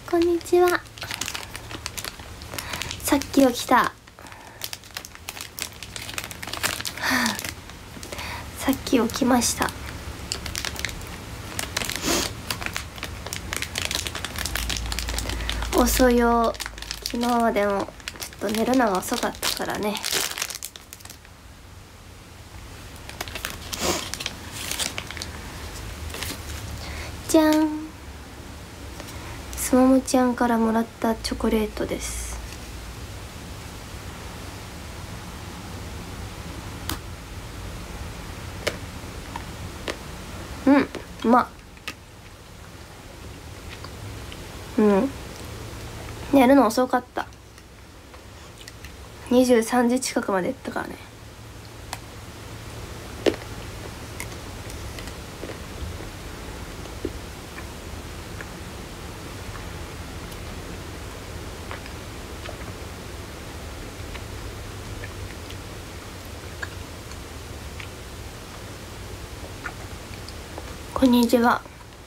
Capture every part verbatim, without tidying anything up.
こんにちは。さっき起きた。さっき起きました。遅いよ。昨日はでもちょっと寝るのが遅かったからね。じゃん、すももちゃんからもらったチョコレートです。うん、うまっ。うん、寝るの遅かった。にじゅうさんじ近くまで行ったからね。こんにちは。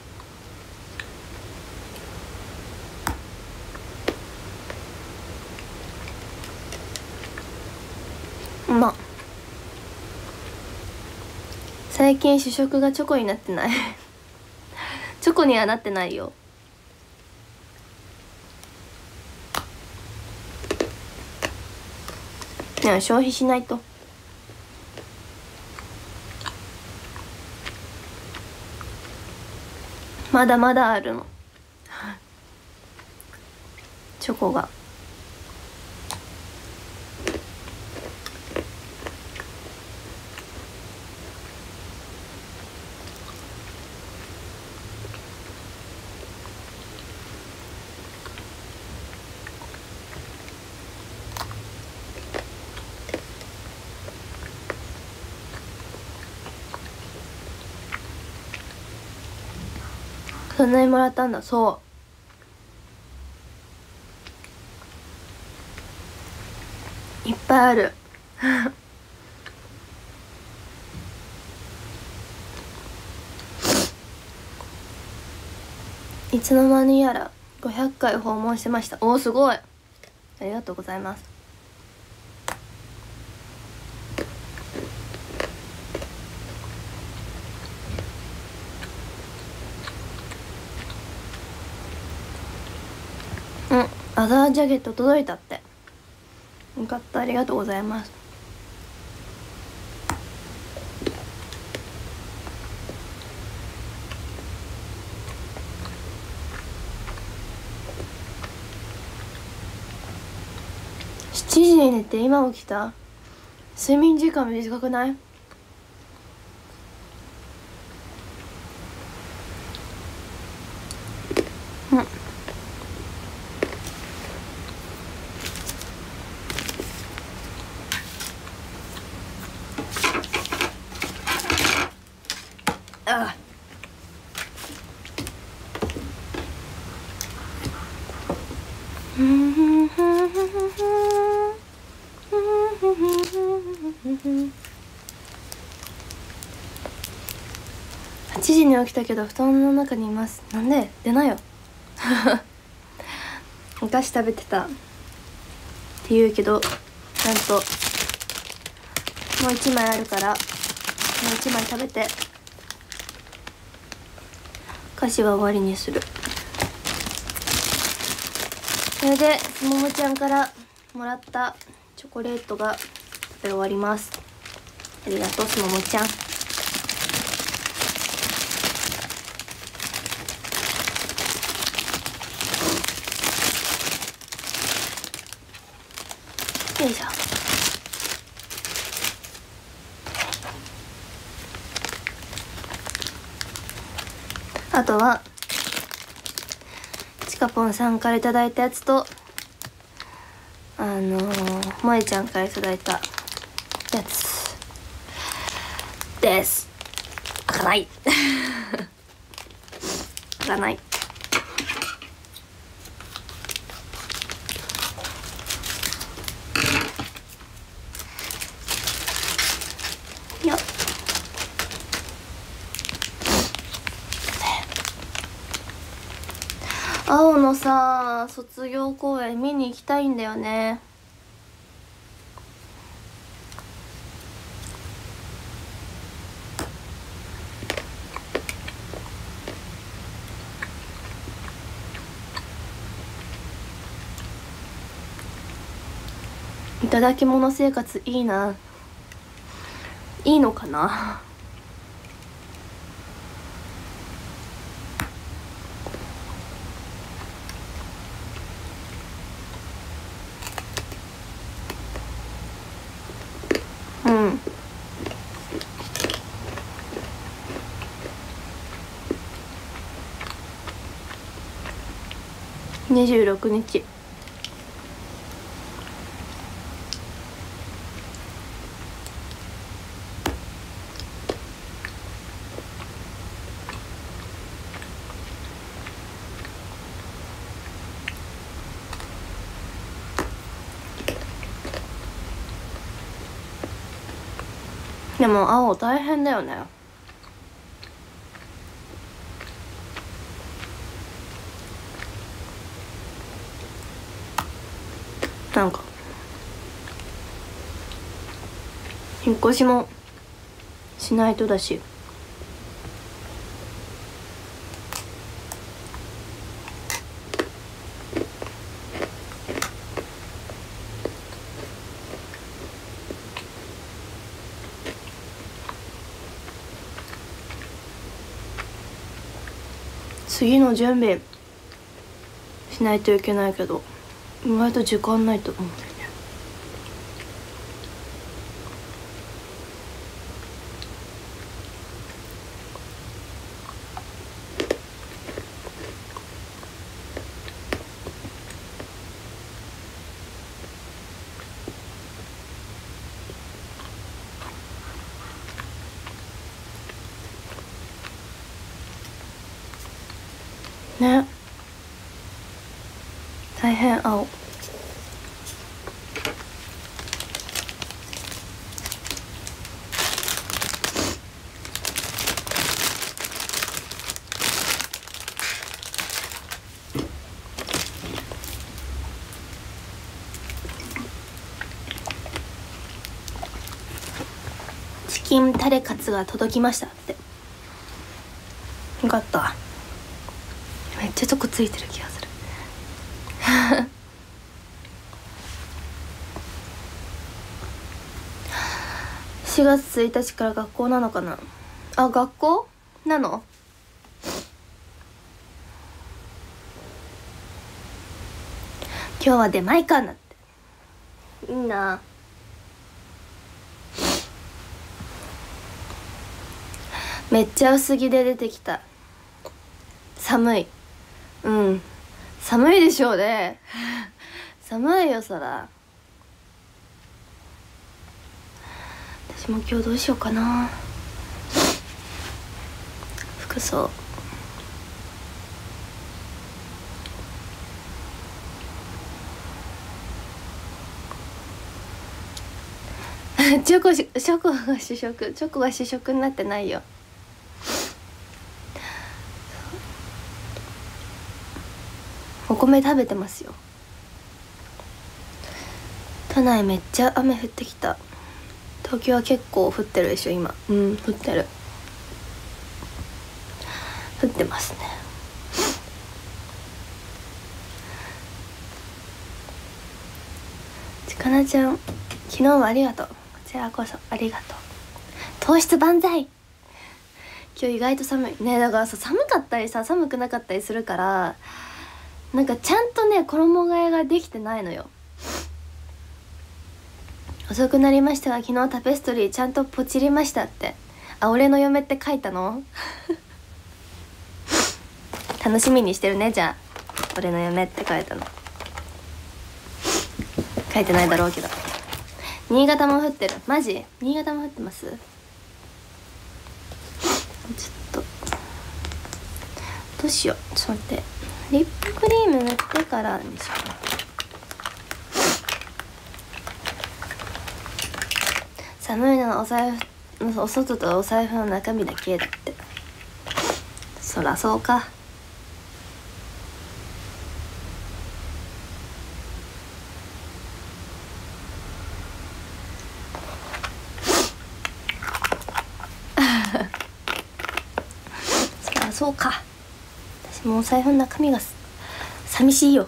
うまっ。最近主食がチョコになってないチョコにはなってないよ。でも消費しないと。まだまだあるのチョコが。そんなにもらったんだ。そういっぱいあるいつの間にやらごひゃっかい訪問してました。おお、すごい、ありがとうございます。うん、アザージャケット届いたって。よかった、ありがとうございます。しちじに寝て今起きた。睡眠時間短くない？うん。ああ、はちじに起きたけど布団の中にいます。なんで出なよお菓子食べてたって言うけど、なんともう一枚あるからもう一枚食べて菓子は終わりにする。それですももちゃんからもらったチョコレートが食べ終わります。ありがとうすももちゃん。よいしょ。あとはちかぽんさんからいただいたやつと、あのー、萌えちゃんからいただいたやつです。開かない開かないよっ。 青のさ卒業公演見に行きたいんだよね。いただき物生活いいな。いいのかな。うんにじゅうろくにちでも青大変だよね。なんか引っ越しもしないとだし、次の準備しないといけないけど意外と時間ないと思うんだよね。ね、大変青。チキンタレカツが届きましたって。よかった。めっちゃチョコついてる気がするしがつついたちから学校なのかなあ、学校なの。今日は出前館だって。いいな。めっちゃ薄着で出てきた。寒い。うん、寒いでしょうね寒いよそら。私も今日どうしようかな。服装チョコし、チョコが主食、チョコが主食になってないよ。お米食べてますよ。都内めっちゃ雨降ってきた。東京は結構降ってるでしょ今。うん、降ってる。降ってますね。ちかなちゃん、昨日はありがとう。こちらこそありがとう。糖質万歳。今日意外と寒いね。だからさ、寒かったりさ寒くなかったりするから、なんかちゃんとね衣替えができてないのよ。遅くなりましたが昨日タペストリーちゃんとポチりましたって。あ、俺の嫁って書いたの楽しみにしてるね。じゃあ俺の嫁って書いたの。書いてないだろうけど。新潟も降ってる。マジ？新潟も降ってます？ちょっとどうしよう。ちょっと待って、リップクリーム塗ってからにしよう。寒いのはお財布、お外とお財布の中身だけだって。そらそうか。 そうか、私もうお財布の中身が寂しいよ。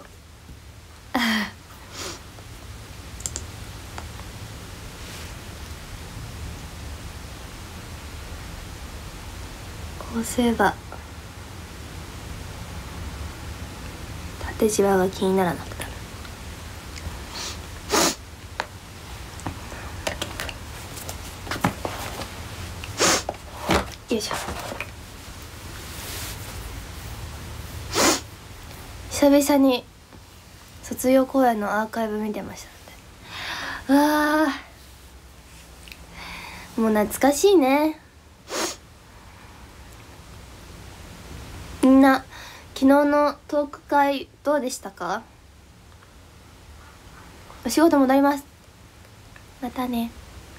こうすれば縦じわが気にならなくなる。よいしょ。久々に卒業公演のアーカイブ見てましたので、あーもう懐かしいね。みんな昨日のトーク会どうでしたか？お仕事戻ります。またね。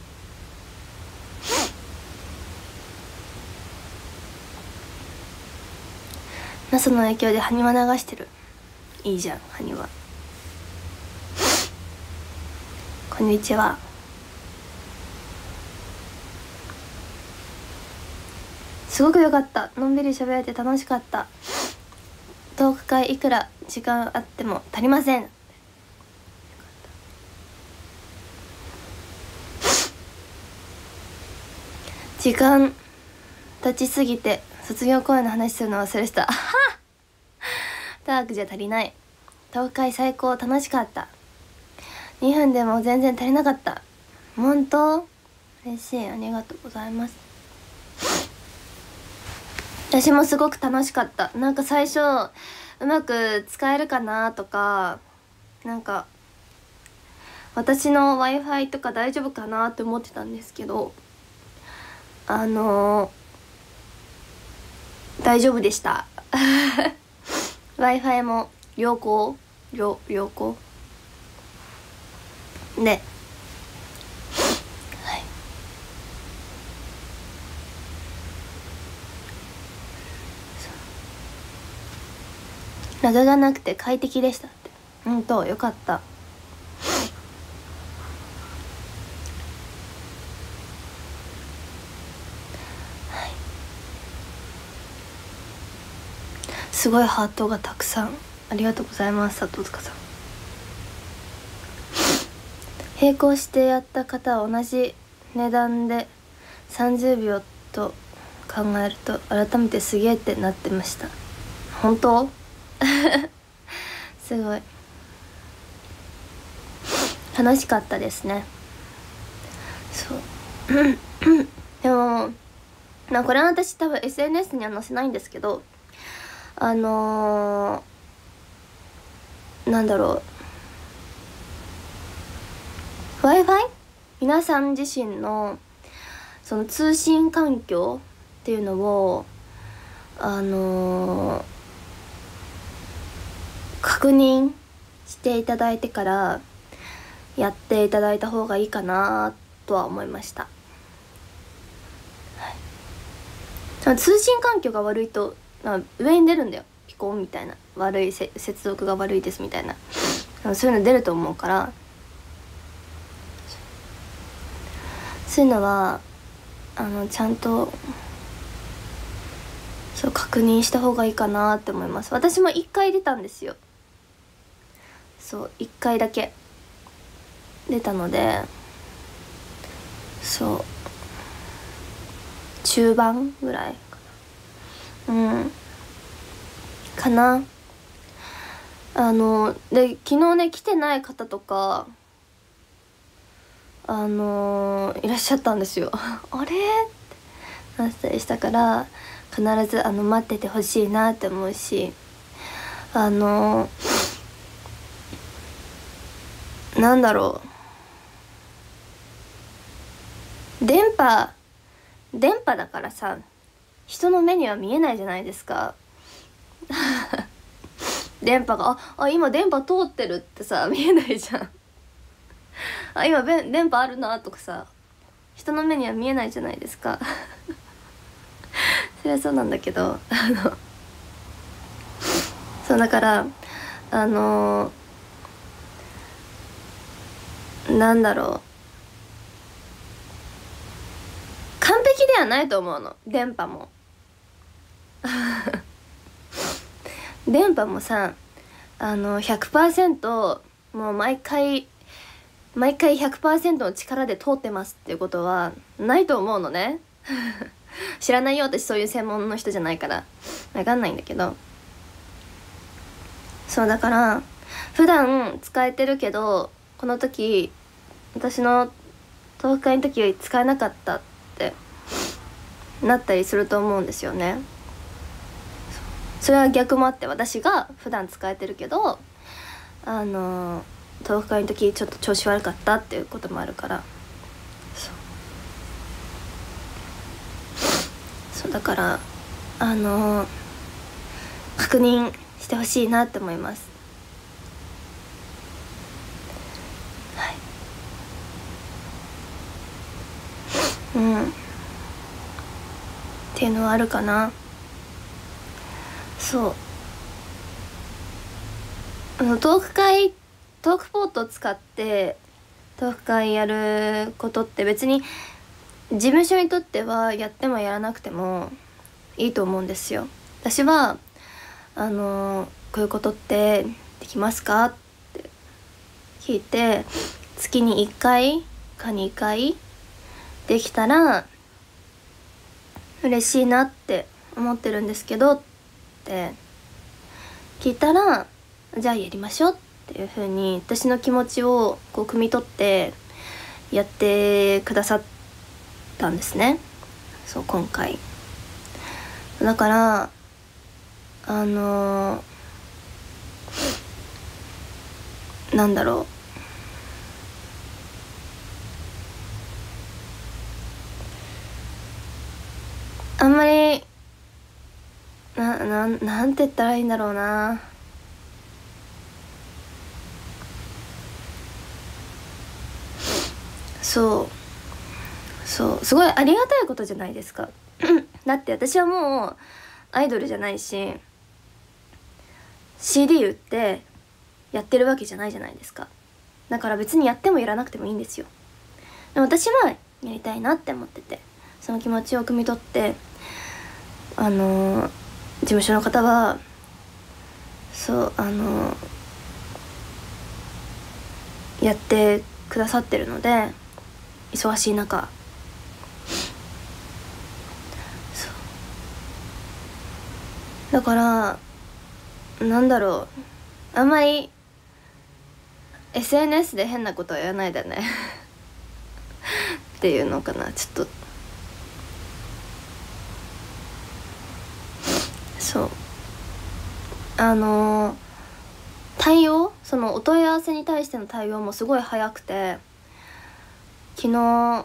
ナスの影響で埴輪流してる。いいじゃん、埴輪。こんにちは。すごく良かった。のんびり喋れて楽しかった。トーク会いくら時間あっても足りません。時間経ちすぎて卒業公演の話するの忘れてた。ダークじゃ足りない。トーク会最高、楽しかった。にふんでも全然足りなかった。本当？嬉しい、ありがとうございます。私もすごく楽しかった。なんか最初うまく使えるかなとか、なんか私の Wi-Fi とか大丈夫かなって思ってたんですけど、あのー、大丈夫でした。Wi-Fi も良好良良好で、はい、ラグがなくて快適でしたって。うんとよかった。すごいハートがたくさん、ありがとうございます。佐藤塚さん。並行してやった方は同じ値段でさんじゅうびょうと考えると改めてすげえってなってました。本当？すごい楽しかったですね。そうでもまあこれは私多分 エスエヌエス には載せないんですけど、あのー、なんだろう、 Wi-Fi？ 皆さん自身のその通信環境っていうのをあのー、確認していただいてからやっていただいた方がいいかなとは思いました。はい、通信環境が悪いと上に出るんだよ、ピコンみたいな、悪い接続が悪いですみたいな、そういうの出ると思うから、そういうのはあのちゃんとそう確認した方がいいかなって思います。私もいっかい出たんですよ。そういっかいだけ出たので、そう中盤ぐらいかな、うんかな。あので昨日ね来てない方とかあのー、いらっしゃったんですよ。あれってなったりしたから、必ずあの待っててほしいなって思うし、あのー、なんだろう、電波電波だからさ、人の目には見えないじゃないですか。電波がああ今電波通ってるってさ見えないじゃん。あ今電波あるなとかさ、人の目には見えないじゃないですか。それはそうなんだけど、あのそうだからあのー、なんだろう、完璧ではないと思うの、電波も。 電波もさあの ひゃくパーセント もう毎回毎回 ひゃくパーセント の力で通ってますっていうことはないと思うのね知らないよ、私そういう専門の人じゃないから分かんないんだけど、そうだから普段使えてるけどこの時私のトーク会の時使えなかったってなったりすると思うんですよね。それは逆もあって、私が普段使えてるけどあのトーク会の時ちょっと調子悪かったっていうこともあるから、そうそうだからあの確認してほしいなって思います。はい、うんっていうのはあるかな。そうあのトーク会トークポートを使ってトーク会やることって別に事務所にとってはやってもやらなくてもいいと思うんですよ。私はあのこういうことってできますかって聞いて、月にいっかいかにかいできたら嬉しいなって思ってるんですけどって聞いたら、じゃあやりましょうっていう風に私の気持ちをこう汲み取ってやってくださったんですね。そう今回だからあのー、なんだろうあんまりな、な、なんて言ったらいいんだろうな。そうそうすごいありがたいことじゃないですかだって私はもうアイドルじゃないし シーディー 売ってやってるわけじゃないじゃないですか。だから別にやってもやらなくてもいいんですよ。でも私はやりたいなって思ってて、その気持ちを汲み取ってあのー、事務所の方はそうあのー、やってくださってるので、忙しい中そうだからなんだろうあんまり エスエヌエス で変なことは言わないでねっていうのかな。ちょっとそうあのー、対応そのお問い合わせに対しての対応もすごい早くて、昨日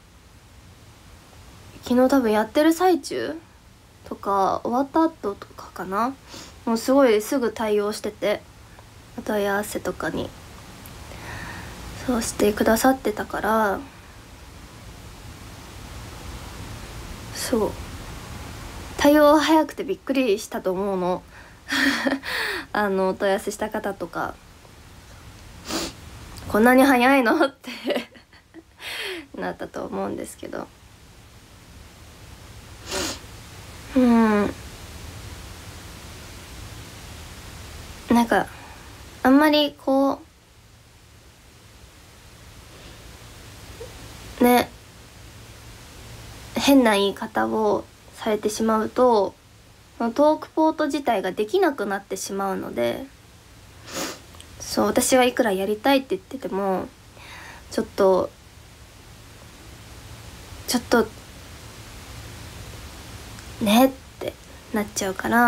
昨日多分やってる最中とか終わった後とかかな、もうすごいすぐ対応してて、お問い合わせとかにそうしてくださってたから、そう対応早くてびっくりしたと思うのあのお問い合わせした方とかこんなに早いのってなったと思うんですけど、うんなんかあんまりこうね変な言い方をされてしまうとトークポート自体ができなくなってしまうので、そう私はいくらやりたいって言っててもちょっとちょっとねってなっちゃうから、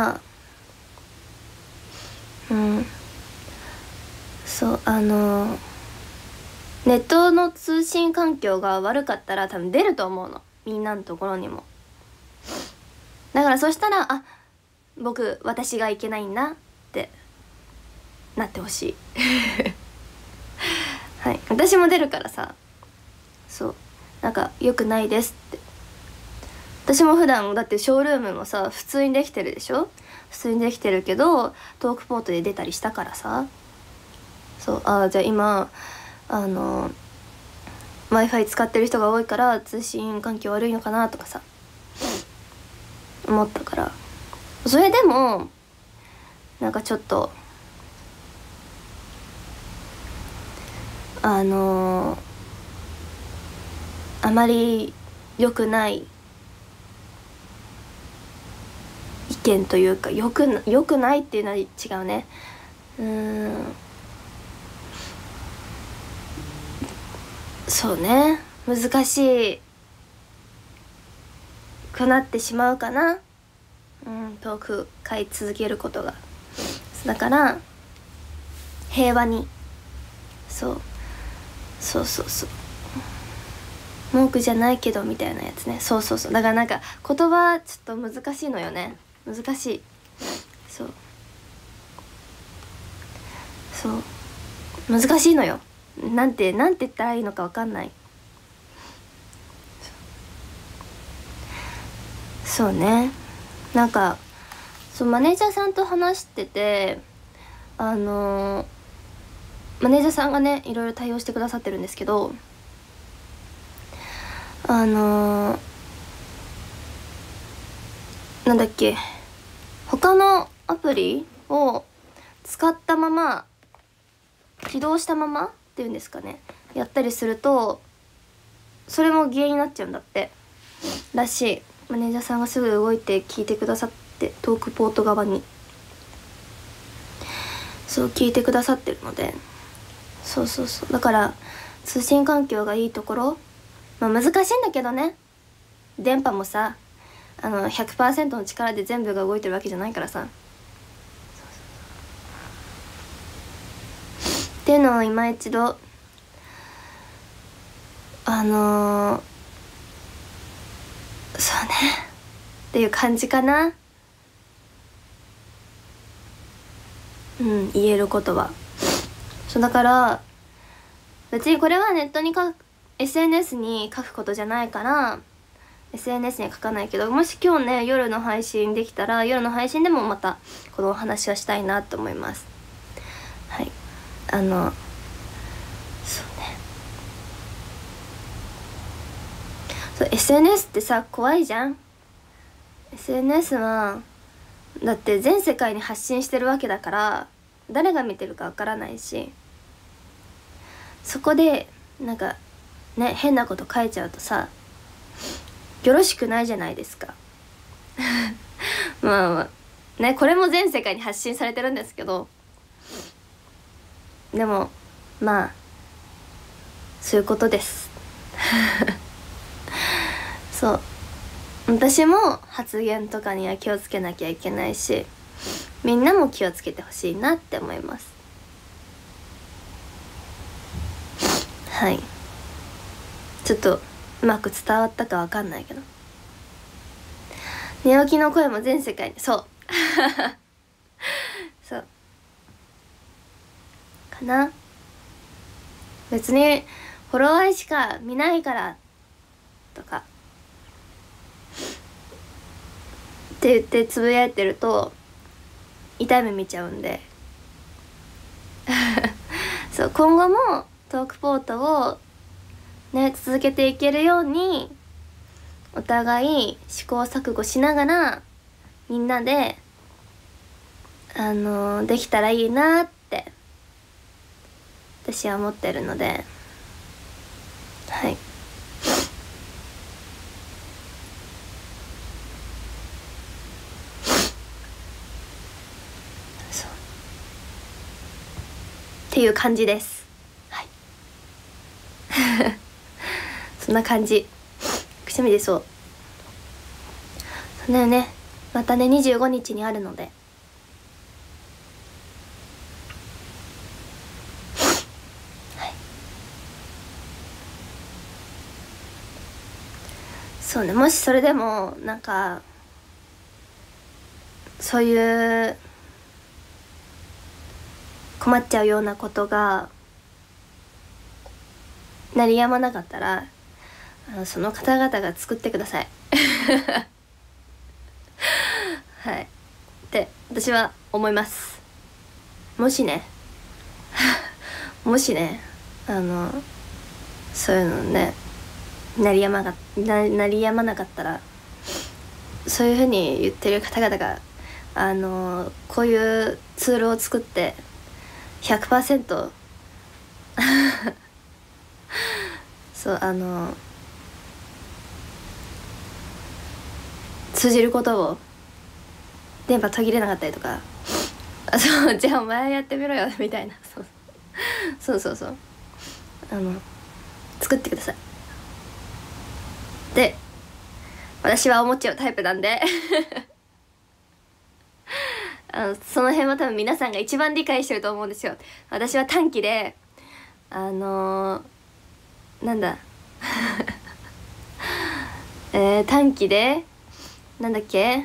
うんそうあのネットの通信環境が悪かったら多分出ると思うの、みんなのところにも。だからそしたらあ僕私がいけないんだってなってほしいはい私も出るからさ、そうなんか良くないですって。私も普段だってショールームもさ普通にできてるでしょ、普通にできてるけどトークポートで出たりしたからさ、そうあじゃあ今あの Wi-Fi 使ってる人が多いから通信環境悪いのかなとかさ思ったから、それでもなんかちょっとあのー、あまり良くない意見というか、よくよくないっていうのは違うね。うーん、そうね、難しくなってしまうかな。うん、トーク買い続けることが。だから平和に、そうそうそうそう、文句じゃないけどみたいなやつね。そうそうそう、だからなんか言葉ちょっと難しいのよね。難しい。そうそう難しいのよ。なんてなんて言ったらいいのか分かんない。そうね、なんかそうマネージャーさんと話してて、あのー、マネージャーさんがねいろいろ対応してくださってるんですけど、あのー、なんだっけ、他のアプリを使ったまま起動したままっていうんですかね、やったりするとそれも原因になっちゃうんだってらしい。マネージャーさんがすぐ動いて聞いてくださって、トークポート側にそう聞いてくださってるので、そうそうそう、だから通信環境がいいところ、まあ難しいんだけどね、電波もさあの ひゃくパーセント の力で全部が動いてるわけじゃないからさ、っていうのを今一度あのー、そうねっていう感じかな。うん、言えることはそうだから、別にこれはネットに書く エスエヌエス に書くことじゃないから エスエヌエス には書かないけど、もし今日ね夜の配信できたら夜の配信でもまたこのお話はしたいなと思います。はい、あのそうね、そう エスエヌエス ってさ怖いじゃん。 エスエヌエス はだって全世界に発信してるわけだから誰が見てるかわからないし、そこでなんかね変なこと書いちゃうとさよろしくないじゃないですかまあまあね、これも全世界に発信されてるんですけど、でもまあそういうことですそう私も発言とかには気をつけなきゃいけないし、みんなも気をつけてほしいなって思います。はい、ちょっとうまく伝わったかわかんないけど、寝起きの声も全世界に、そうそうかな。別にフォロワーしか見ないからとかって言ってつぶやいてると痛い目見ちゃうんでそう今後もトークポートをね続けていけるようにお互い試行錯誤しながらみんなであのー、できたらいいなって私は思ってるので、はい、そうっていう感じです。はいそんな感じ。くしゃみでそう。そうだよね。またねにじゅうごにちにあるので。はい。そうね、もしそれでもなんかそういう困っちゃうようなことが鳴りやまなかったら、あのその方々が作ってくださいはいって私は思います。もしねもしねあのそういうのね鳴りやまがな鳴りやまなかったら、そういうふうに言ってる方々があのこういうツールを作って ひゃくパーセント そうあの通じることを電波途切れなかったりとか、あそうじゃあお前やってみろよみたいな、そうそうそうそうあの作ってください。で私は思っちゃうタイプなんであのその辺は多分皆さんが一番理解してると思うんですよ。私は短期であのー、なんだえー、短期でなんだっけ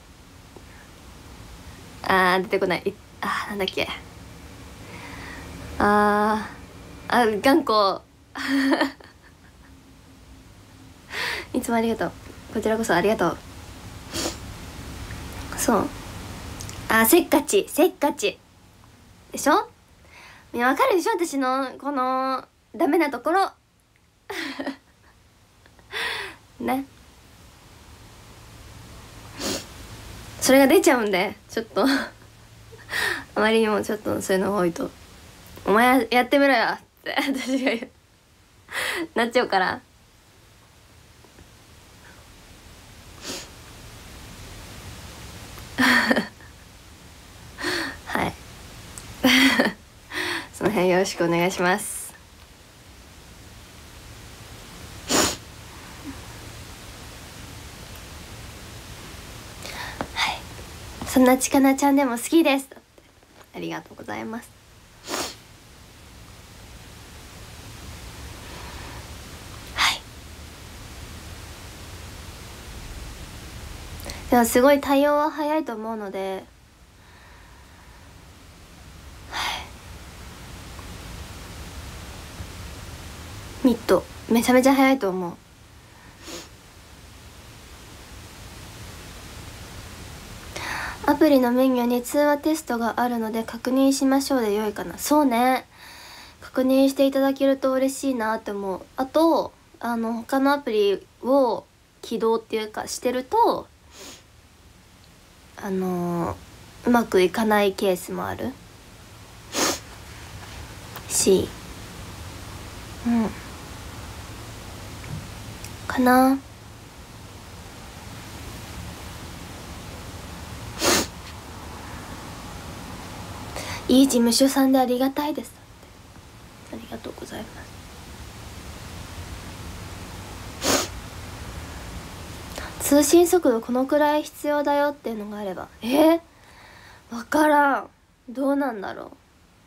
あー出てこないあーなんだっけあーあ頑固いつもありがとう。こちらこそありがとう。そうあせっかちせっかちでしょ。いやわかるでしょ私のこのダメなところねそれが出ちゃうんでちょっとあまりにもちょっとそういうのが多いと「お前やってみろよ」って私が言うなっちゃうからはいその辺よろしくお願いします。はいそんなちかなちゃんでも好きですありがとうございます。はいでもすごい対応は早いと思うので、ミッドめちゃめちゃ早いと思う。アプリのメニューに通話テストがあるので確認しましょうで良いかな。そうね確認していただけると嬉しいなって思う。あとあの他のアプリを起動っていうかしてるとあのうまくいかないケースもあるしうんかな。いい事務所さんでありがたいです。ありがとうございます。通信速度このくらい必要だよっていうのがあればえー、分からんどうなんだろう。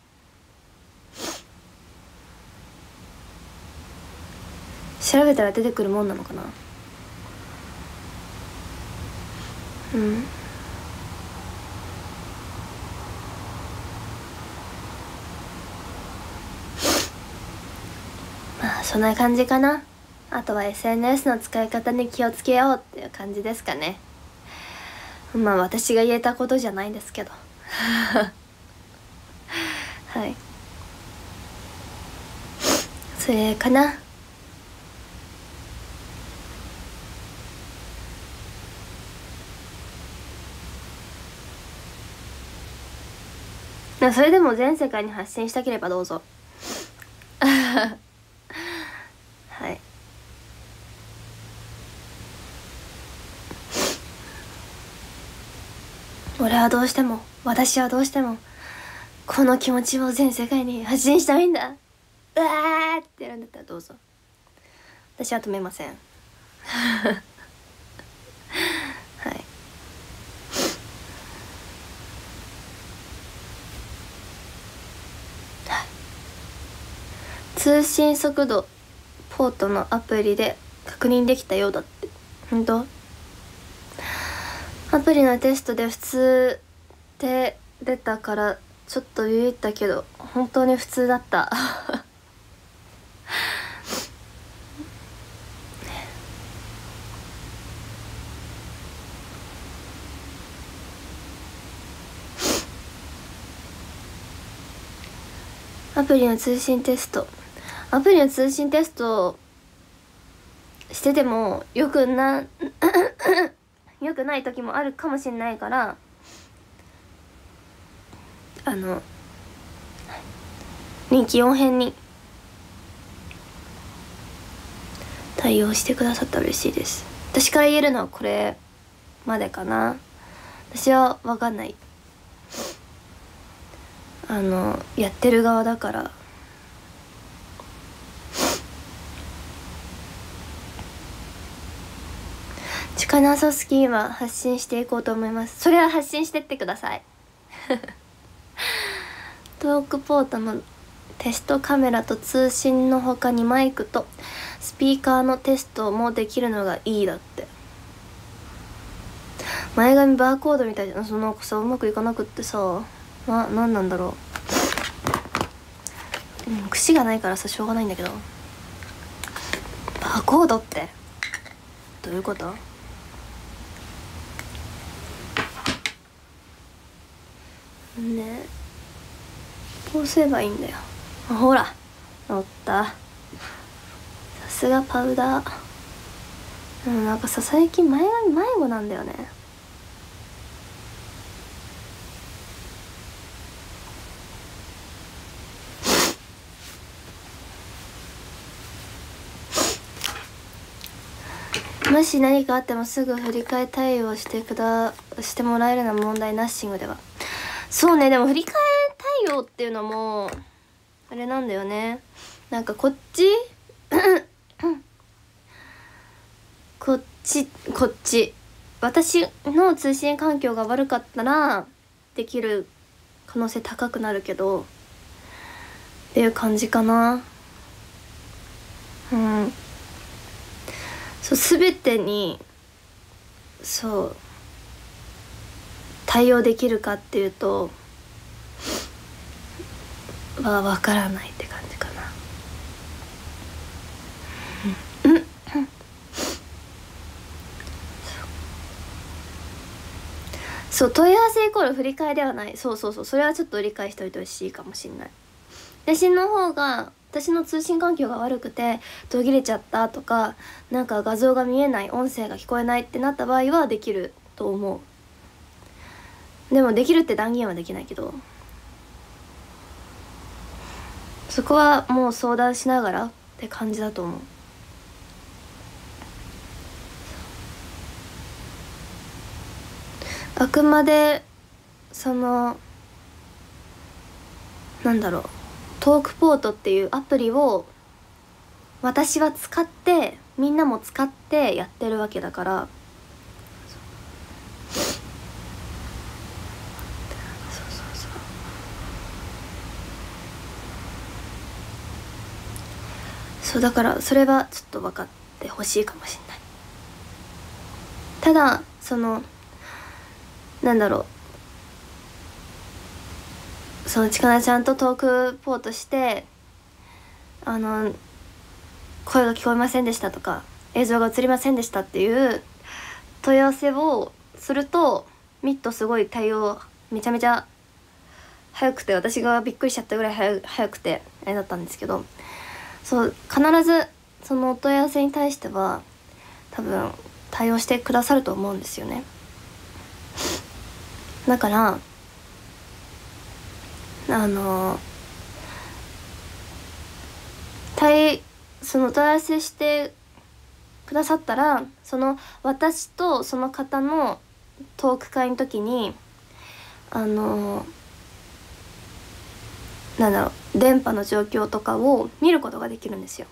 調べたら出てくるもんなのかな。うんまあそんな感じかな。あとは エスエヌエス の使い方に気をつけようっていう感じですかね。まあ私が言えたことじゃないんですけどはいそれかな。それでも全世界に発信したければどうぞはい俺はどうしても私はどうしてもこの気持ちを全世界に発信したいんだうわーってやるんだったらどうぞ。私は止めませんはい通信速度ポートのアプリで確認できたようだって。ほんとアプリのテストで普通って出たからちょっとビビったけど本当に普通だったアプリの通信テストアプリの通信テストしててもよくなよくない時もあるかもしれないからあの臨機応変に対応してくださったら嬉しいです。私から言えるのはこれまでかな。私は分かんない、あのやってる側だから。力の朝スキーは発信していこうと思います。それは発信してってくださいトークポートのテストカメラと通信の他にマイクとスピーカーのテストもできるのがいいだって。前髪バーコードみたいじゃん。そのさうまくいかなくってさ、な、なんなんだろう、うん、串がないからさしょうがないんだけど、バーコードってどういうこと？ね、こうすればいいんだよ。あ、ほら乗った。さすがパウダー。でもなんかさ最近前髪迷子なんだよね。もし何かあってもすぐ振り替え対応してくだしてもらえるような問題ナッシングでは。そうね、でも振り替え対応っていうのもあれなんだよね。なんかこっちこっちこっち私の通信環境が悪かったらできる可能性高くなるけどっていう感じかな。うん、そう全てにそう対応できるかっていうとは分からないって感じかな。うんうんそう、問い合わせイコール振り替えではない。そうそうそう、それはちょっと理解しておいてほしいかもしんない。私の方が私の通信環境が悪くて途切れちゃったとか、なんか画像が見えない、音声が聞こえないってなった場合はできると思う。でもできるって断言はできないけど、そこはもう相談しながらって感じだと思う。あくまでそのなんだろう、トークポートっていうアプリを私は使ってみんなも使ってやってるわけだから、そうそうそうそう、だからそれはちょっと分かってほしいかもしれない。ただそのなんだろう、そのちかなちゃんとトークポートしてあの声が聞こえませんでしたとか映像が映りませんでしたっていう問い合わせをするとミットすごい対応めちゃめちゃ早くて、私がびっくりしちゃったぐらい早早くてあれだったんですけど、そう必ずそのお問い合わせに対しては多分対応してくださると思うんですよね。だからあの対そのお問い合わせしてくださったら、その私とその方のトーク会の時にあのなんだろう、電波の状況とかを見ることができるんですよ。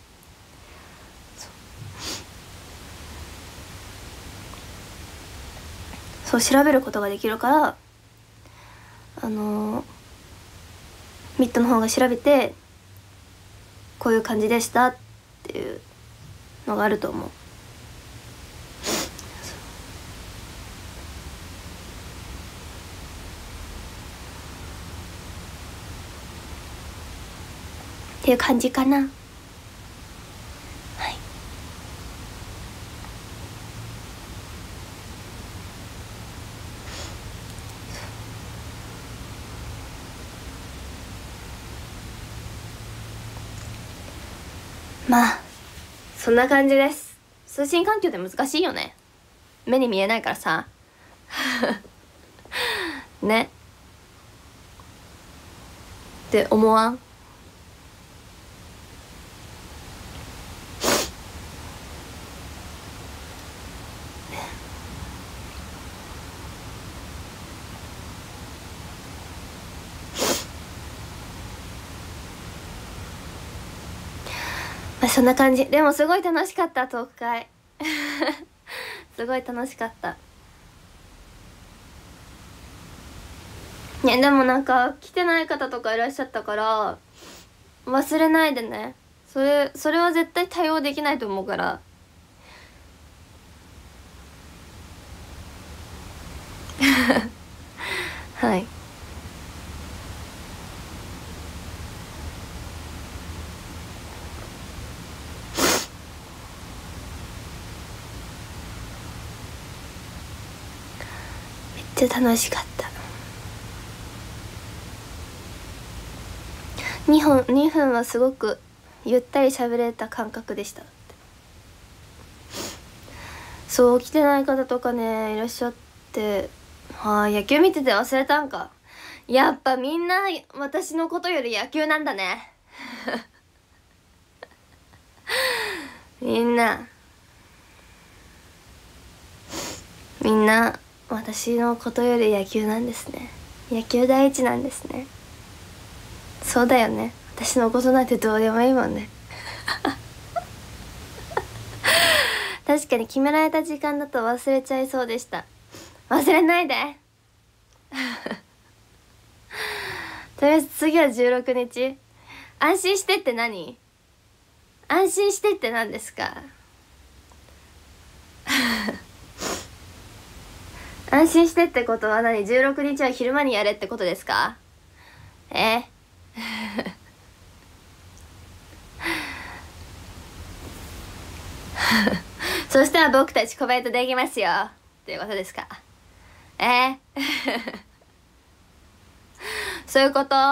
そう、そう調べることができるから、あのミットの方が調べてこういう感じでしたっていうのがあると思う。っていう感じかな。はい。まあそんな感じです。通信環境って難しいよね。目に見えないからさね。 て思わん？まあそんな感じ。でもすごい楽しかったトーク会すごい楽しかった。ね、でもなんか来てない方とかいらっしゃったから忘れないでね。それそれは絶対対応できないと思うからはい。めっちゃ楽しかった。にほんにふんはすごくゆったり喋れた感覚でした。そう、来てない方とかねいらっしゃって、はあ、野球見てて忘れたんか。やっぱみんな私のことより野球なんだねみんなみんな私のことより野球なんですね。野球第一なんですね。そうだよね、私のことなんてどうでもいいもんね確かに決められた時間だと忘れちゃいそうでした。忘れないでとりあえず次はじゅうろくにち。安心してって何？安心してって何ですか安心してってことは何？ じゅうろく 日は昼間にやれってことですか？えそしたら僕たちコメントできますよっていうことですか？えそういうこと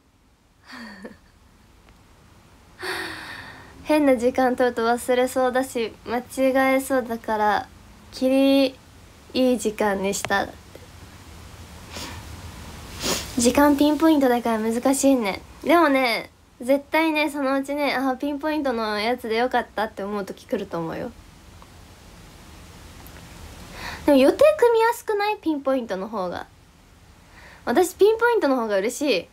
変な時間取ると忘れそうだし間違えそうだからきりいい時間にした。時間ピンポイントだから難しいね。でもね絶対ねそのうちね、あピンポイントのやつでよかったって思う時来ると思うよ。でも予定組みやすくない？ピンポイントの方が。私ピンポイントの方が嬉しい、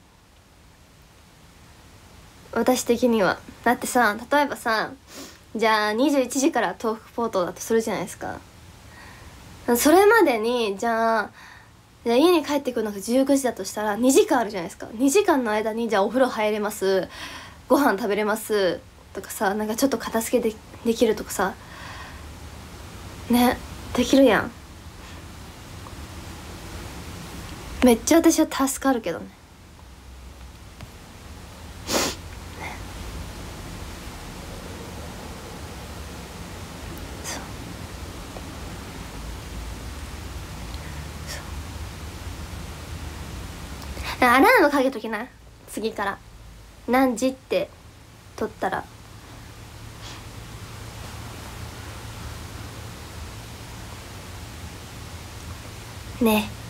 私的には。だってさ、例えばさ、じゃあにじゅういちじからトークポートだとするじゃないですか。それまでにじゃあじゃあ家に帰ってくるのがじゅうくじだとしたらにじかんあるじゃないですか。にじかんの間にじゃあお風呂入れます、ご飯食べれますとかさ、なんかちょっと片付けでできるとかさね、できるやん。めっちゃ私は助かるけどね。アラームかけときな、次から何時って取ったら。ねえ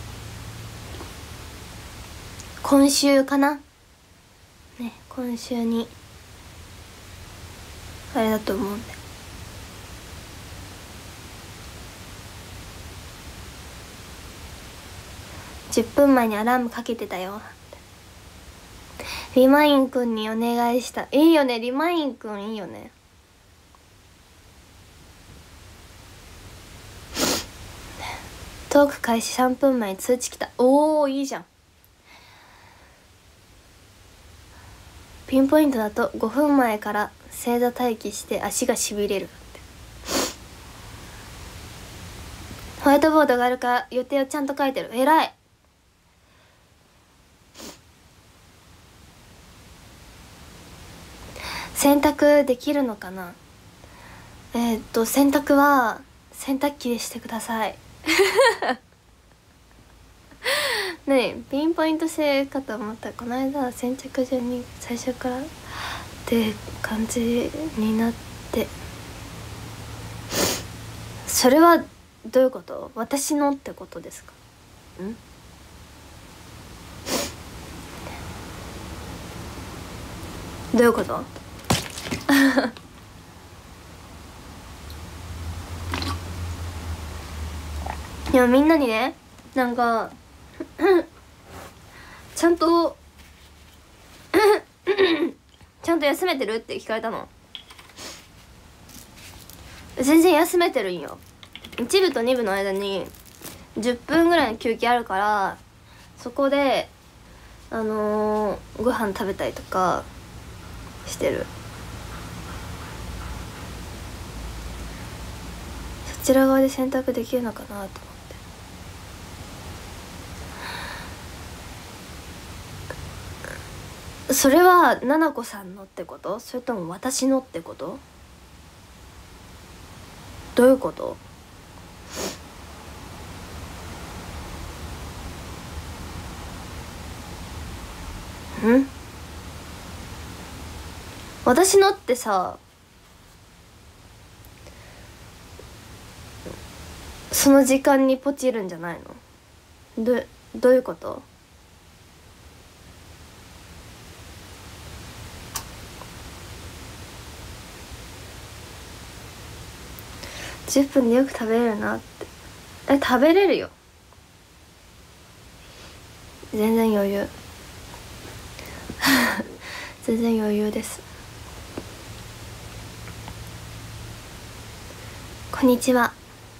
今週かなね、今週にあれだと思うんで。じゅっぷんまえにアラームかけてたよ。リマインくんにお願いした。いいよね、リマインくんいいよね。トーク開始さんぷんまえに通知来た。おーいいじゃん。ピンポイントだとごふんまえから正座待機して足がしびれる。ホワイトボードがあるから予定をちゃんと書いてる。えらい。洗濯できるのかな。えー、っと洗濯は洗濯機でしてくださいねえピンポイント制かと思ったら、この間先着順に最初からって感じになって、それはどういうこと？私のってことですか？んどういうこといやみんなにね、なんかちゃんとちゃんと休めてるって聞かれたの。全然休めてるんよ。いち部とに部の間にじゅっぷんぐらいの休憩あるから、そこであのー、ご飯食べたりとかしてる。そちら側で選択できるのかなと思って。それはななこさんのってこと？それとも私のってこと？どういうこと？ん？私のってさ、その時間にポチるんじゃないの？どどういうこと？じゅっぷんでよく食べれるなって。え、食べれるよ、全然余裕全然余裕です。こんにちは。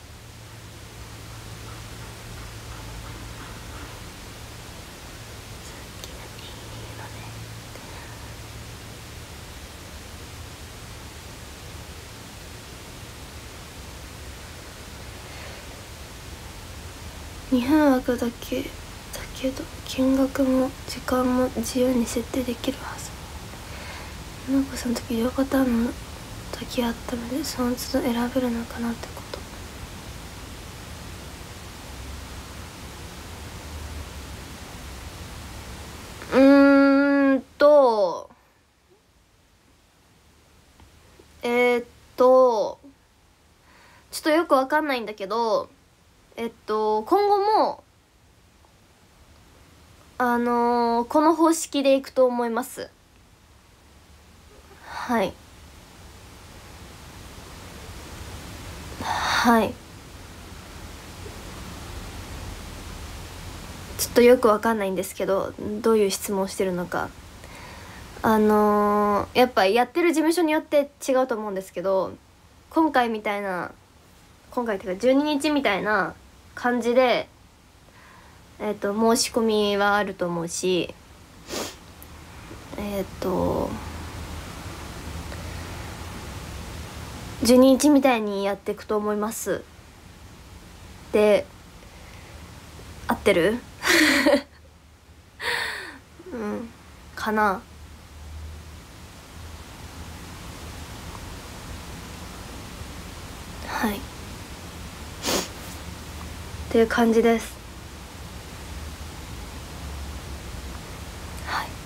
にふん枠だけだけど金額も時間も自由に設定できるはず。ななこさんの時両パターンの時あったので、その都度選べるのかなってこと。うーんとえー、っとちょっとよくわかんないんだけど、えっと今後もあのー、この方式でいくと思います。はいはいちょっとよくわかんないんですけど、どういう質問してるのか。あのー、やっぱやってる事務所によって違うと思うんですけど、今回みたいな今回っていうかじゅうににちみたいな感じでえっと申し込みはあると思うし、えっとじゅうににちみたいにやっていくと思います。で合ってるうんかな。はいっていう感じです。はい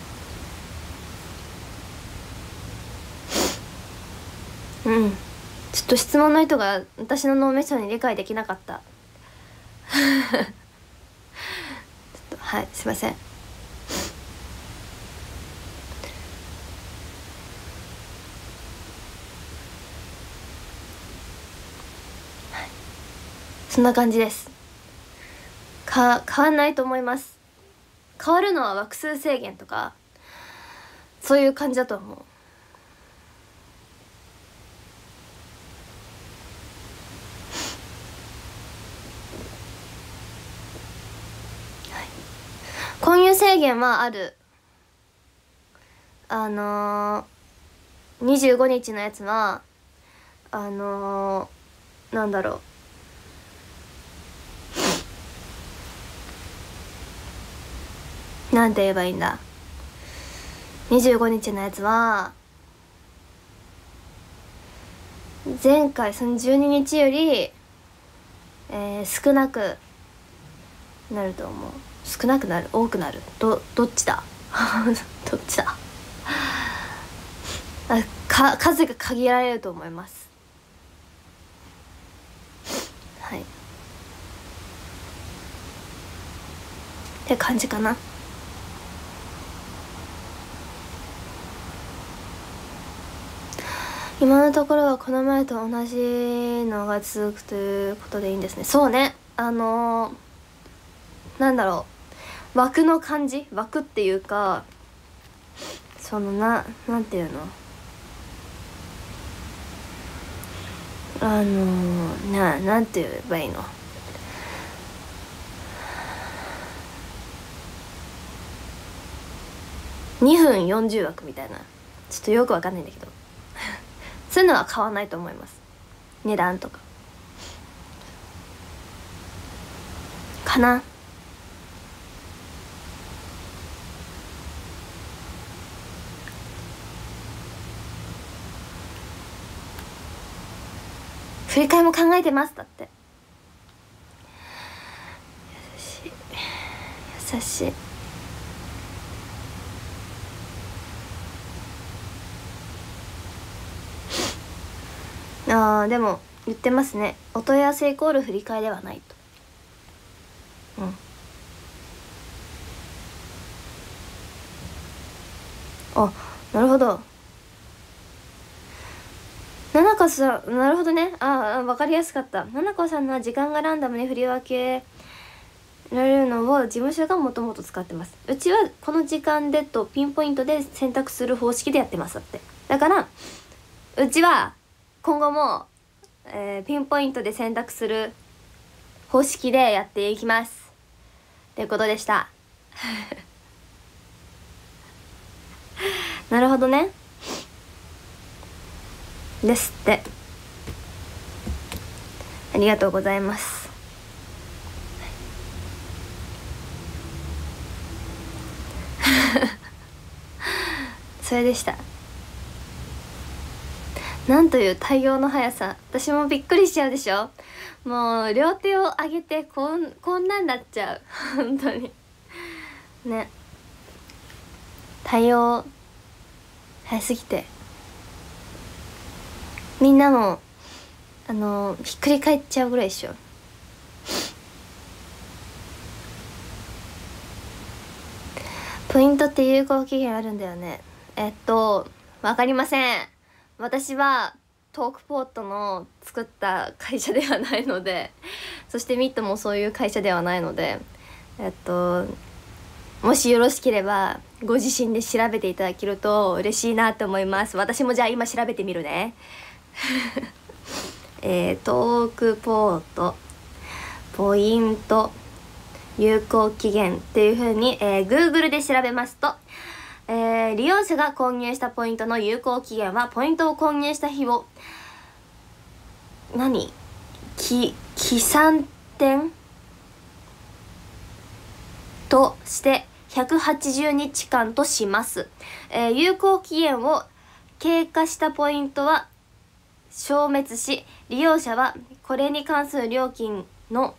うんちょっと質問の意図が私の脳みそに理解できなかったちょっとはいすいません。そんな感じです。か変わんないと思います。変わるのは枠数制限とかそういう感じだと思う。混入制限はある。あのー、にじゅうごにちのやつはあのー、なんだろうなんて言えばいいんだ。にじゅうごにちのやつは前回そのじゅうににちより、えー、少なくなると思う。少なくなる多くなるどどっちだどっちだあか数が限られると思います。はいって感じかな。 今のところはこの前と同じのが続くということでいいんですね。そうね、あのー、なんだろう、枠の感じ、枠っていうか、そのな、なんていうの、あのー、な、なんて言えばいいの、にふんよんじゅうわくみたいな、ちょっとよくわかんないんだけどそういうのは買わないと思います、値段とかかな。振り替えも考えてますだって。優しい優しい。あーでも言ってますね、お問い合わせイコール振り替えではないと。うん、あ、なるほど。ななこさん、なるほどね。ああ、わかりやすかった。ななこさんのは時間がランダムに振り分けられるのを事務所がもともと使ってます。うちはこの時間でとピンポイントで選択する方式でやってますだって。だからうちは今後も、えー、ピンポイントで選択する方式でやっていきますということでしたなるほどね、ですって。ありがとうございますそれでした。なんという対応の速さ、私もびっくりしちゃうでしょ。もう両手を上げてこんこんなんなっちゃう本当にね。対応早すぎて、みんなもあのひっくり返っちゃうぐらいでしょ。ポイントって有効期限あるんだよね。えっとわかりません。私はトークポートの作った会社ではないので、そしてミットもそういう会社ではないので、えっともしよろしければご自身で調べていただけると嬉しいなと思います。私もじゃあ今調べてみるねえー、トークポートポイント有効期限っていう風に、えー、Google で調べますと、えー、利用者が購入したポイントの有効期限はポイントを購入した日を何き起算点としてひゃくはちじゅうにちかんとします、えー、有効期限を経過したポイントは消滅し、利用者はこれに関する料金の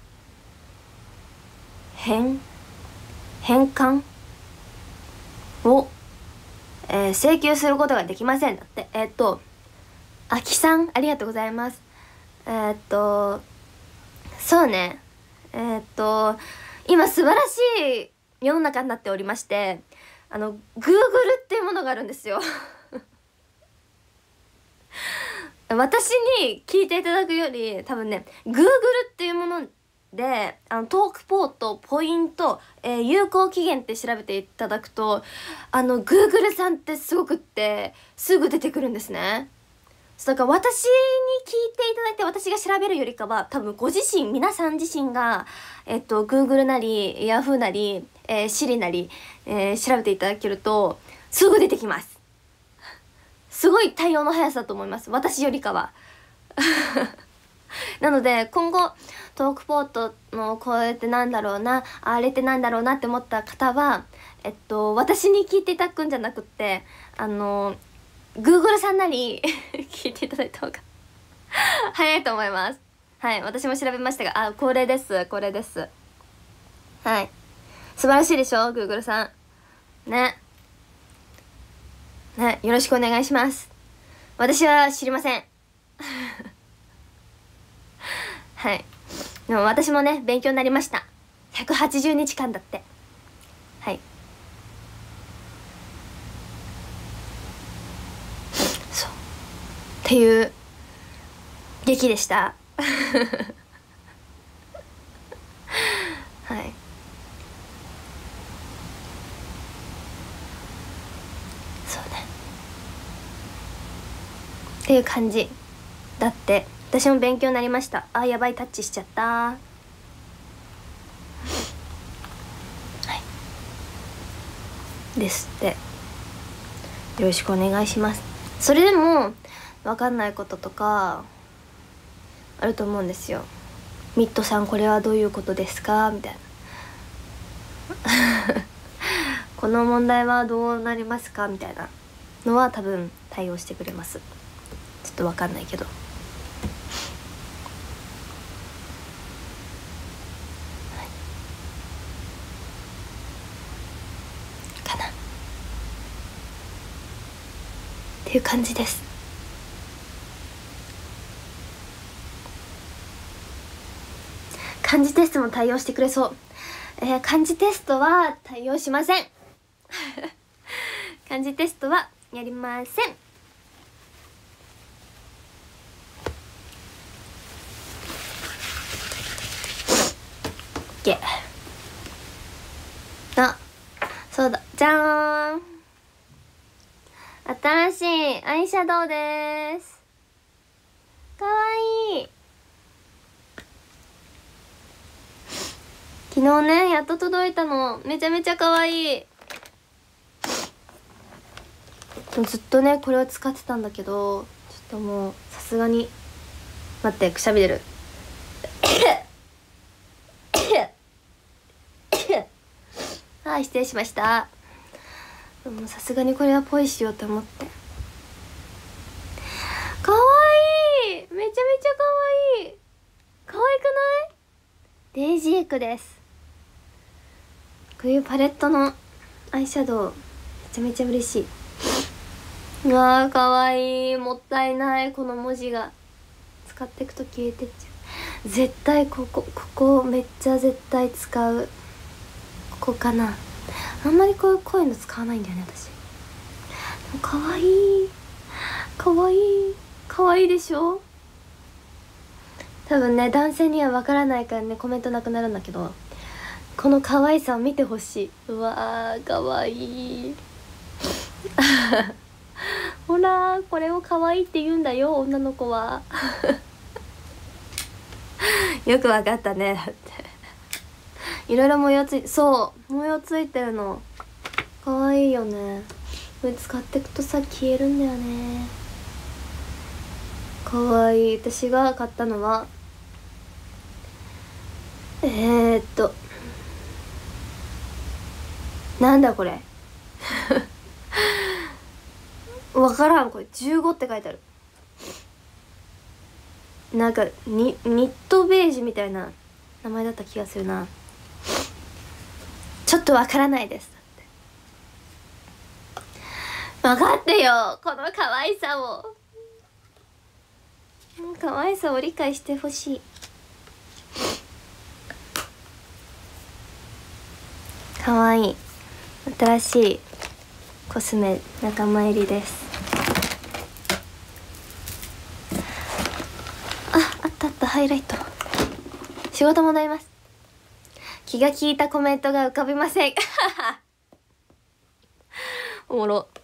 返返還を、えー、請求することができませんだって。えー、っとあきさんありがとうございます。えー、っとそうね、えー、っと今素晴らしい世の中になっておりまして、あの Google っていうものがあるんですよ私に聞いていただくより多分ね Google っていうもので、あのトークポートポイント、えー、有効期限って調べていただくと、あの Google さんってすごくってすぐ出てくるんですね。だから私に聞いていただいて私が調べるよりかは多分ご自身皆さん自身が、えっと、Google なり Yahoo なり、えー、Siri なり、えー、調べていただけるとすぐ出てきます。すごい対応の速さだと思います、私よりかはなので今後トークポートのこれってなんだろうな、あれってなんだろうなって思った方は、えっと私に聞いていただくんじゃなくって、あの Google さんなり聞いていただいた方が早いと思います。はい、私も調べましたが、あ、これですこれです。はい、素晴らしいでしょ Google さんね。ね、よろしくお願いします。私は知りませんはい、でも私もね勉強になりました。ひゃくはちじゅうにちかんだって。はい、そうっていう劇でしたはい。そうねっていう感じだって。私も勉強になりました。あ、やばい、タッチしちゃったはいですって。よろしくお願いします。それでも分かんないこととかあると思うんですよ。ミッドさんこれはどういうことですかみたいなこの問題はどうなりますかみたいなのは多分対応してくれます。ちょっと分かんないけど、かなっていう感じです。漢字テストも対応してくれそう。えー、漢字テストは対応しません漢字テストはやりません。あ、そうだ、じゃーん、新しいアイシャドウです。かわいい。昨日ねやっと届いたの。めちゃめちゃかわいい。ずっとねこれを使ってたんだけど、ちょっともうさすがに待って、くしゃみ出るはい、失礼しました。もうさすがにこれはポイしようと思って。かわいい、めちゃめちゃかわいい。かわいくない？デイジークです。こういうパレットのアイシャドウめちゃめちゃ嬉しい。うわーかわいい。もったいない、この文字が使っていくと消えてっちゃう。絶対ここここめっちゃ絶対使う。ここかな。あんまりこういうこういうの使わないんだよね私。かわいいかわいいかわいいでしょ。多分ね男性にはわからないからねコメントなくなるんだけど、この可愛さを見てほしい。うわーかわいいほらこれを可愛いって言うんだよ女の子はよくわかったね。だっていろいろ模様ついて、そう模様ついてるの可愛いよね。これ使っていくとさ消えるんだよね。可愛い。私が買ったのはえー、っとなんだこれわからん。これじゅうごって書いてある。なんかニニットベージュみたいな名前だった気がするな。ちょっとわからないです。分かってよこの可愛さを。可愛さを理解してほしい。可愛い新しいコスメ仲間入りです。あ、あったあった、ハイライト。仕事戻ります。気が利いたコメントが浮かびませんおもろ。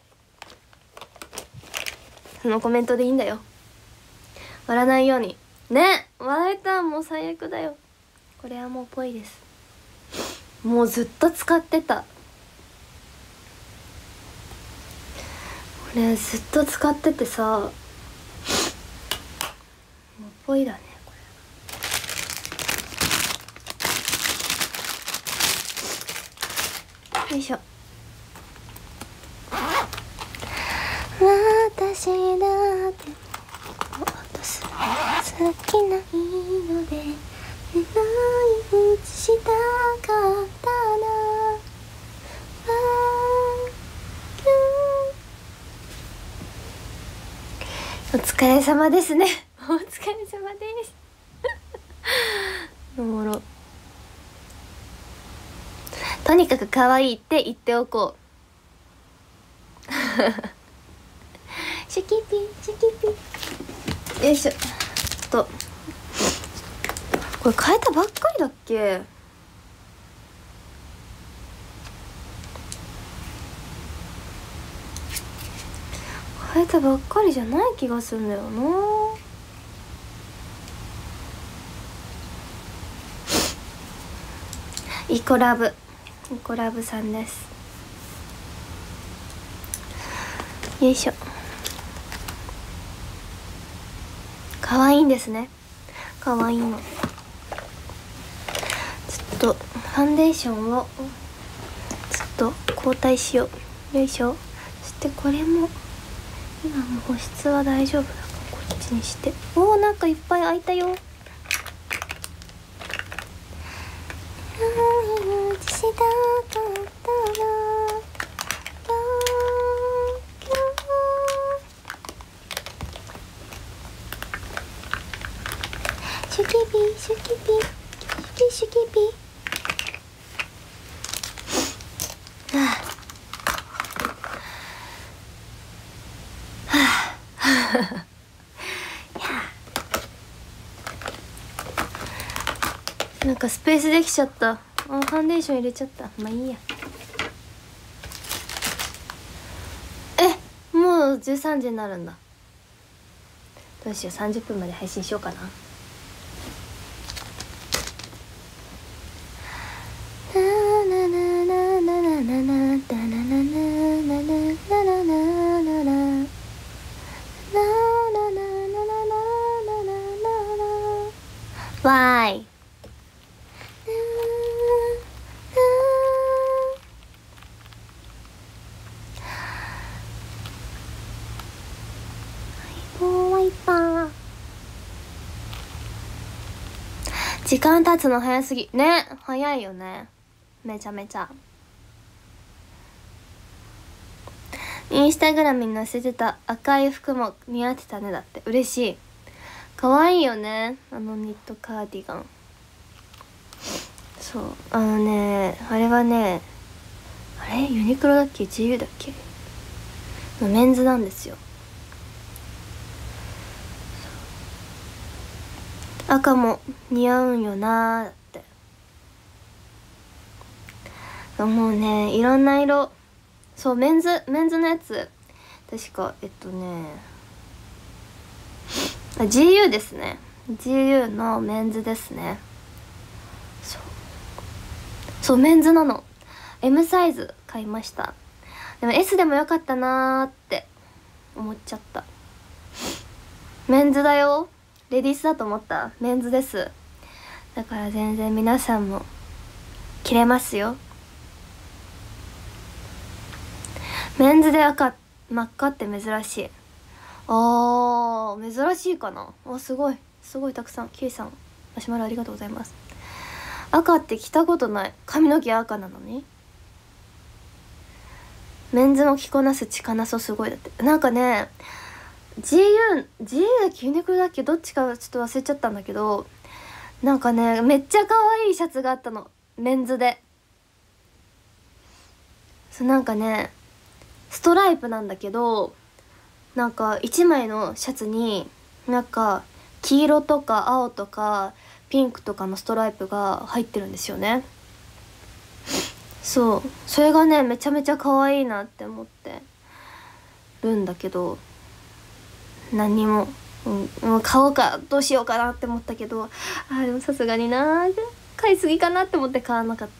そのコメントでいいんだよ。割らないようにね。割れたらもう最悪だよ。これはもうぽいです。もうずっと使ってた。これずっと使っててさ、もうぽいだねこれ。よいしょ。私だって好きないので願い移したかったな。お疲れ様ですねお疲れ様ですおもろ。とにかく可愛いって言っておこうシュキピシュキピ。よいしょ。ちょっとこれ変えたばっかりだっけ？変えたばっかりじゃない気がするんだよな。イコラブイコラブさんです。よいしょ。可愛いんですね。可愛いの。ちょっとファンデーションをちょっと交代しよう。よいしょ。そしてこれも今も保湿は大丈夫だからこっちにして。おー、なんかいっぱい開いたよ。シュキピシュキピシュキシュキピ。はあはあなんかスペースできちゃった。あ、ファンデーション入れちゃった。まあいいや。え、もうじゅうさんじになるんだ。どうしよう、さんじゅっぷんまで配信しようかな。わーい。ワイパー。時間経つの早すぎね。早いよね、めちゃめちゃ。インスタグラムに載せてた赤い服も似合ってたね。だって嬉しい。可愛いよね、あのニットカーディガン。そう、あのね、あれはね、あれユニクロだっけ ジーユー だっけのメンズなんですよ。赤も似合うんよなーって。もうね、いろんな色。そう、メンズメンズのやつ確かえっとねあ ジーユー ですね。 ジーユー のメンズですね。そうそう、メンズなの。 エム サイズ買いました。でも エス でもよかったなーって思っちゃった。メンズだよ。レディースだと思った。メンズです。だから全然皆さんも着れますよ。メンズで赤真っ赤って珍しい。あー、珍しいかな。あ、すごいすごいたくさん。キイさんマシュマロありがとうございます。赤って着たことない。髪の毛赤なのにメンズも着こなす力そうすごい。だってなんかね ジーユー ジーユー だっけユニクロだっけどっちかちょっと忘れちゃったんだけど、なんかねめっちゃ可愛いシャツがあったの、メンズで。そう、なんかねストライプなんだけど、なんかいちまいのシャツになんか黄色とか青とかピンクとかのストライプが入ってるんですよね。そう、それがねめちゃめちゃ可愛いなって思ってるんだけど、何にも、うん、もう買おうかどうしようかなって思ったけど、あーでもさすがになー買いすぎかなって思って買わなかった。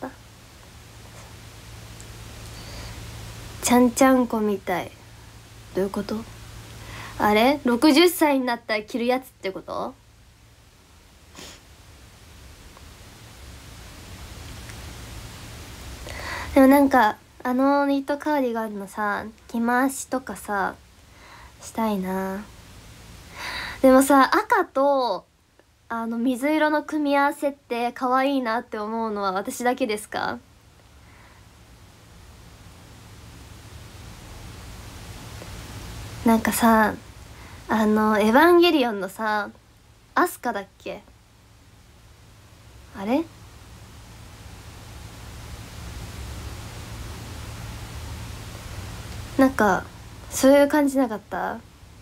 ちゃんちゃんこみたい。どういうこと？あれろくじゅっさいになったら着るやつってこと？でもなんかあのニットカーディガンのさ着回しとかさしたいな。でもさ赤とあの水色の組み合わせって可愛いなって思うのは私だけですか？なんかさあのエヴァンゲリオンのさアスカだっけ、あれなんかそういう感じなかった？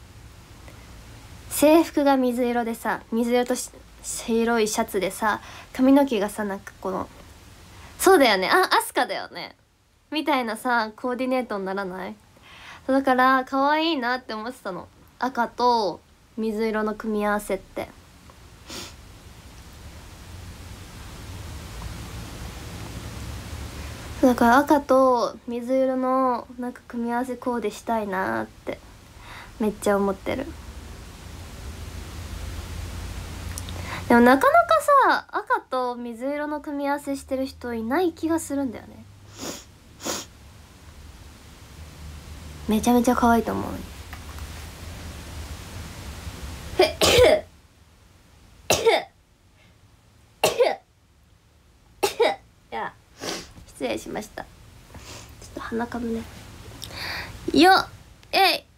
制服が水色でさ、水色と白いシャツでさ、髪の毛がさなんかこの、そうだよね、あ、アスカだよねみたいなさコーディネートにならない？だから可愛いなって思ってたの、赤と水色の組み合わせって。だから赤と水色のなんか組み合わせコーデしたいなってめっちゃ思ってる。でもなかなかさ赤と水色の組み合わせしてる人いない気がするんだよね。めちゃめちゃ可愛いと思う。いや失礼しました。ちょっと鼻かむね。よっえい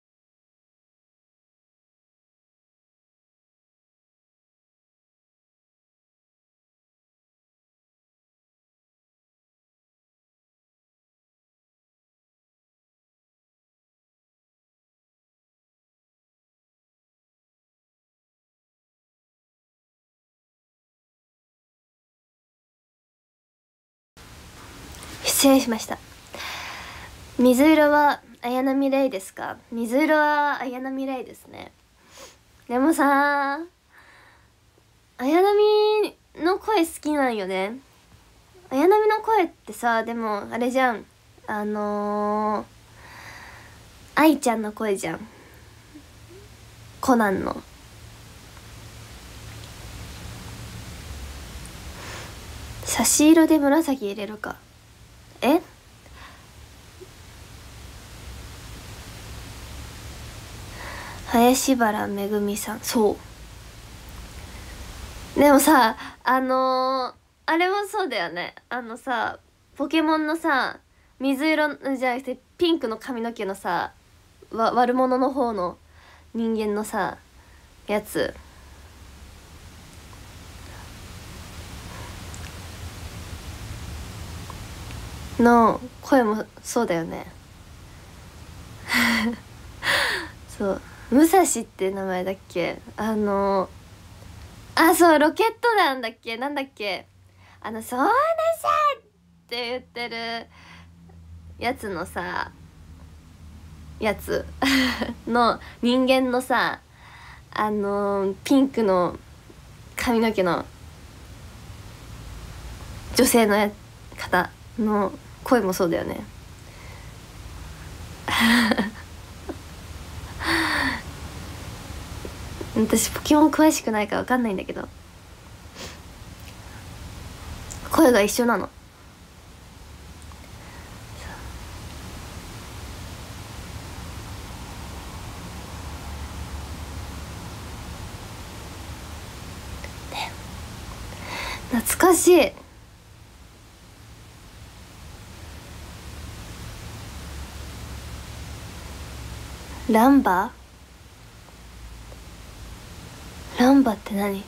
失礼しました。水色は綾波レイですか？水色は綾波レイですね。でもさ綾波の声好きなんよね。綾波の声ってさ、でもあれじゃん、あのー、愛ちゃんの声じゃん、コナンの。差し色で紫入れるか。え林原めぐみさん、そうでもさあのー、あれもそうだよね、あのさポケモンのさ水色じゃなくてピンクの髪の毛のさわ悪者の方の人間のさやつの声もそうだよね。そう武蔵って名前だっけ、あのあそうロケット団だっけ、なんだっけ、あのそうなさって言ってるやつのさやつの人間のさあのピンクの髪の毛の女性の方の声もそうだよね。私ポケモン詳しくないから分かんないんだけど声が一緒なの。懐かしい。ランバランバって何？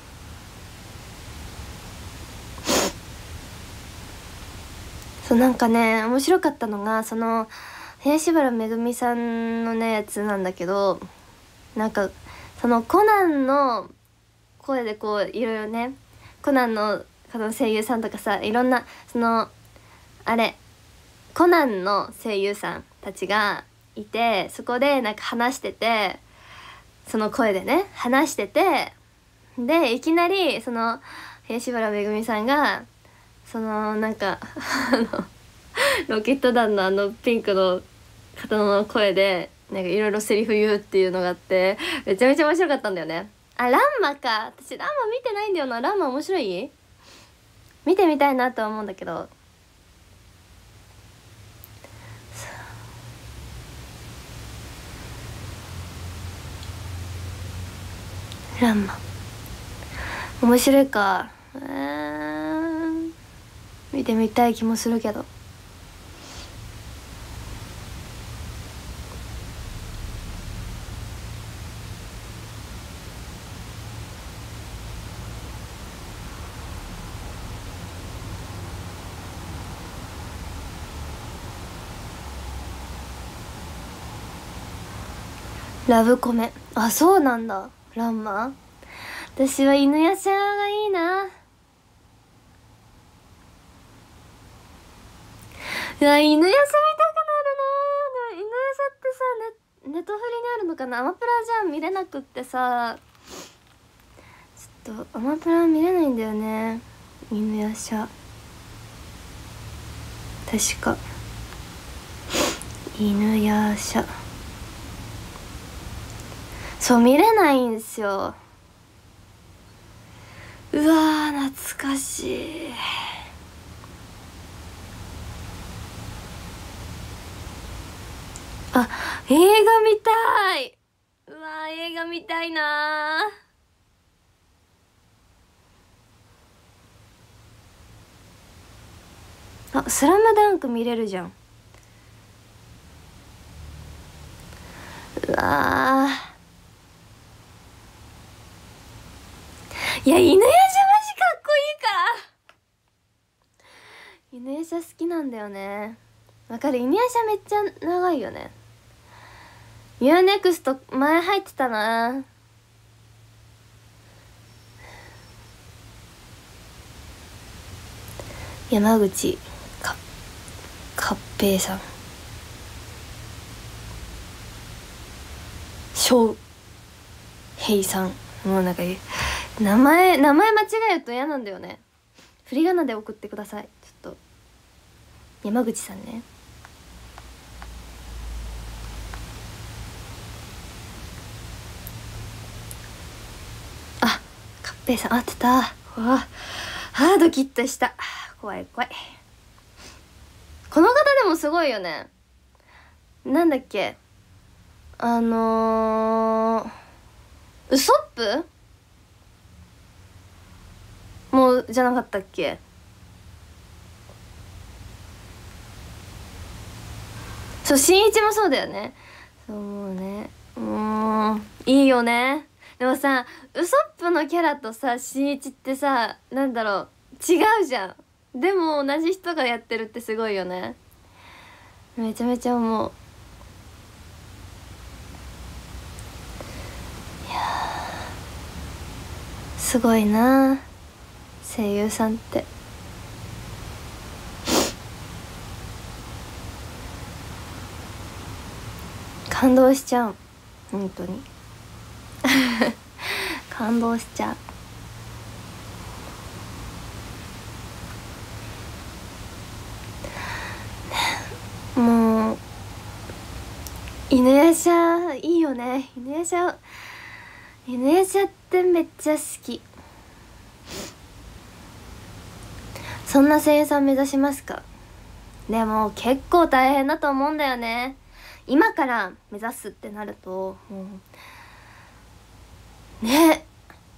そうなんかね面白かったのがその林原めぐみさんのねやつなんだけど、なんかそのコナンの声でこういろいろね、コナンのこの声優さんとかさ、いろんなそのあれコナンの声優さんたちがいて、そこでなんか話してて、その声でね話してて、でいきなりその林原めぐみさんがそのなんかあのロケット団のあのピンクの方の声でなんかいろいろセリフ言うっていうのがあって、めちゃめちゃ面白かったんだよね。あ、ランマか。私ランマ見てないんだよな。ランマ面白い？見てみたいなとは思うんだけど、ランマ面白いか。えー、見てみたい気もするけど。ラブコメ、あ、そうなんだ。 ランマ。私は犬夜叉がいいな。いや、犬夜叉見たくなるな。でも犬夜叉ってさ、ネネトフリにあるのかな。アマプラじゃ見れなくってさ、ちょっとアマプラ見れないんだよね、犬夜叉。確か犬夜叉、そう見れないんですよ。うわー懐かしい。あ、映画見たい。うわー映画見たいなー。あ、スラムダンク見れるじゃん。うわー、いや犬夜叉マジかっこいいから。犬夜叉好きなんだよね。わかる、犬夜叉めっちゃ長いよね。ユーネクスト前入ってたな。山口かかっぺいさん、翔平さん、もうなんか名前名前間違えると嫌なんだよね。振り仮名で送ってください。ちょっと山口さんね。あ、かっぺいさん合ってた。わあ、あードキッとした。怖い怖い。この方でもすごいよね。なんだっけ、あのー、ウソップもうじゃなかったっけ。そう、新一もそうだよね。そうね、もういいよね。でもさ、ウソップのキャラとさ新一ってさ、なんだろう、違うじゃん。でも同じ人がやってるってすごいよね。めちゃめちゃ思う。いやすごいな声優さんって。感動しちゃう、本当に感動しちゃう。もう犬夜叉いいよね。犬夜叉犬夜叉ってめっちゃ好き。そんな声優さん目指しますか。でも結構大変だと思うんだよね。今から目指すってなるともうね、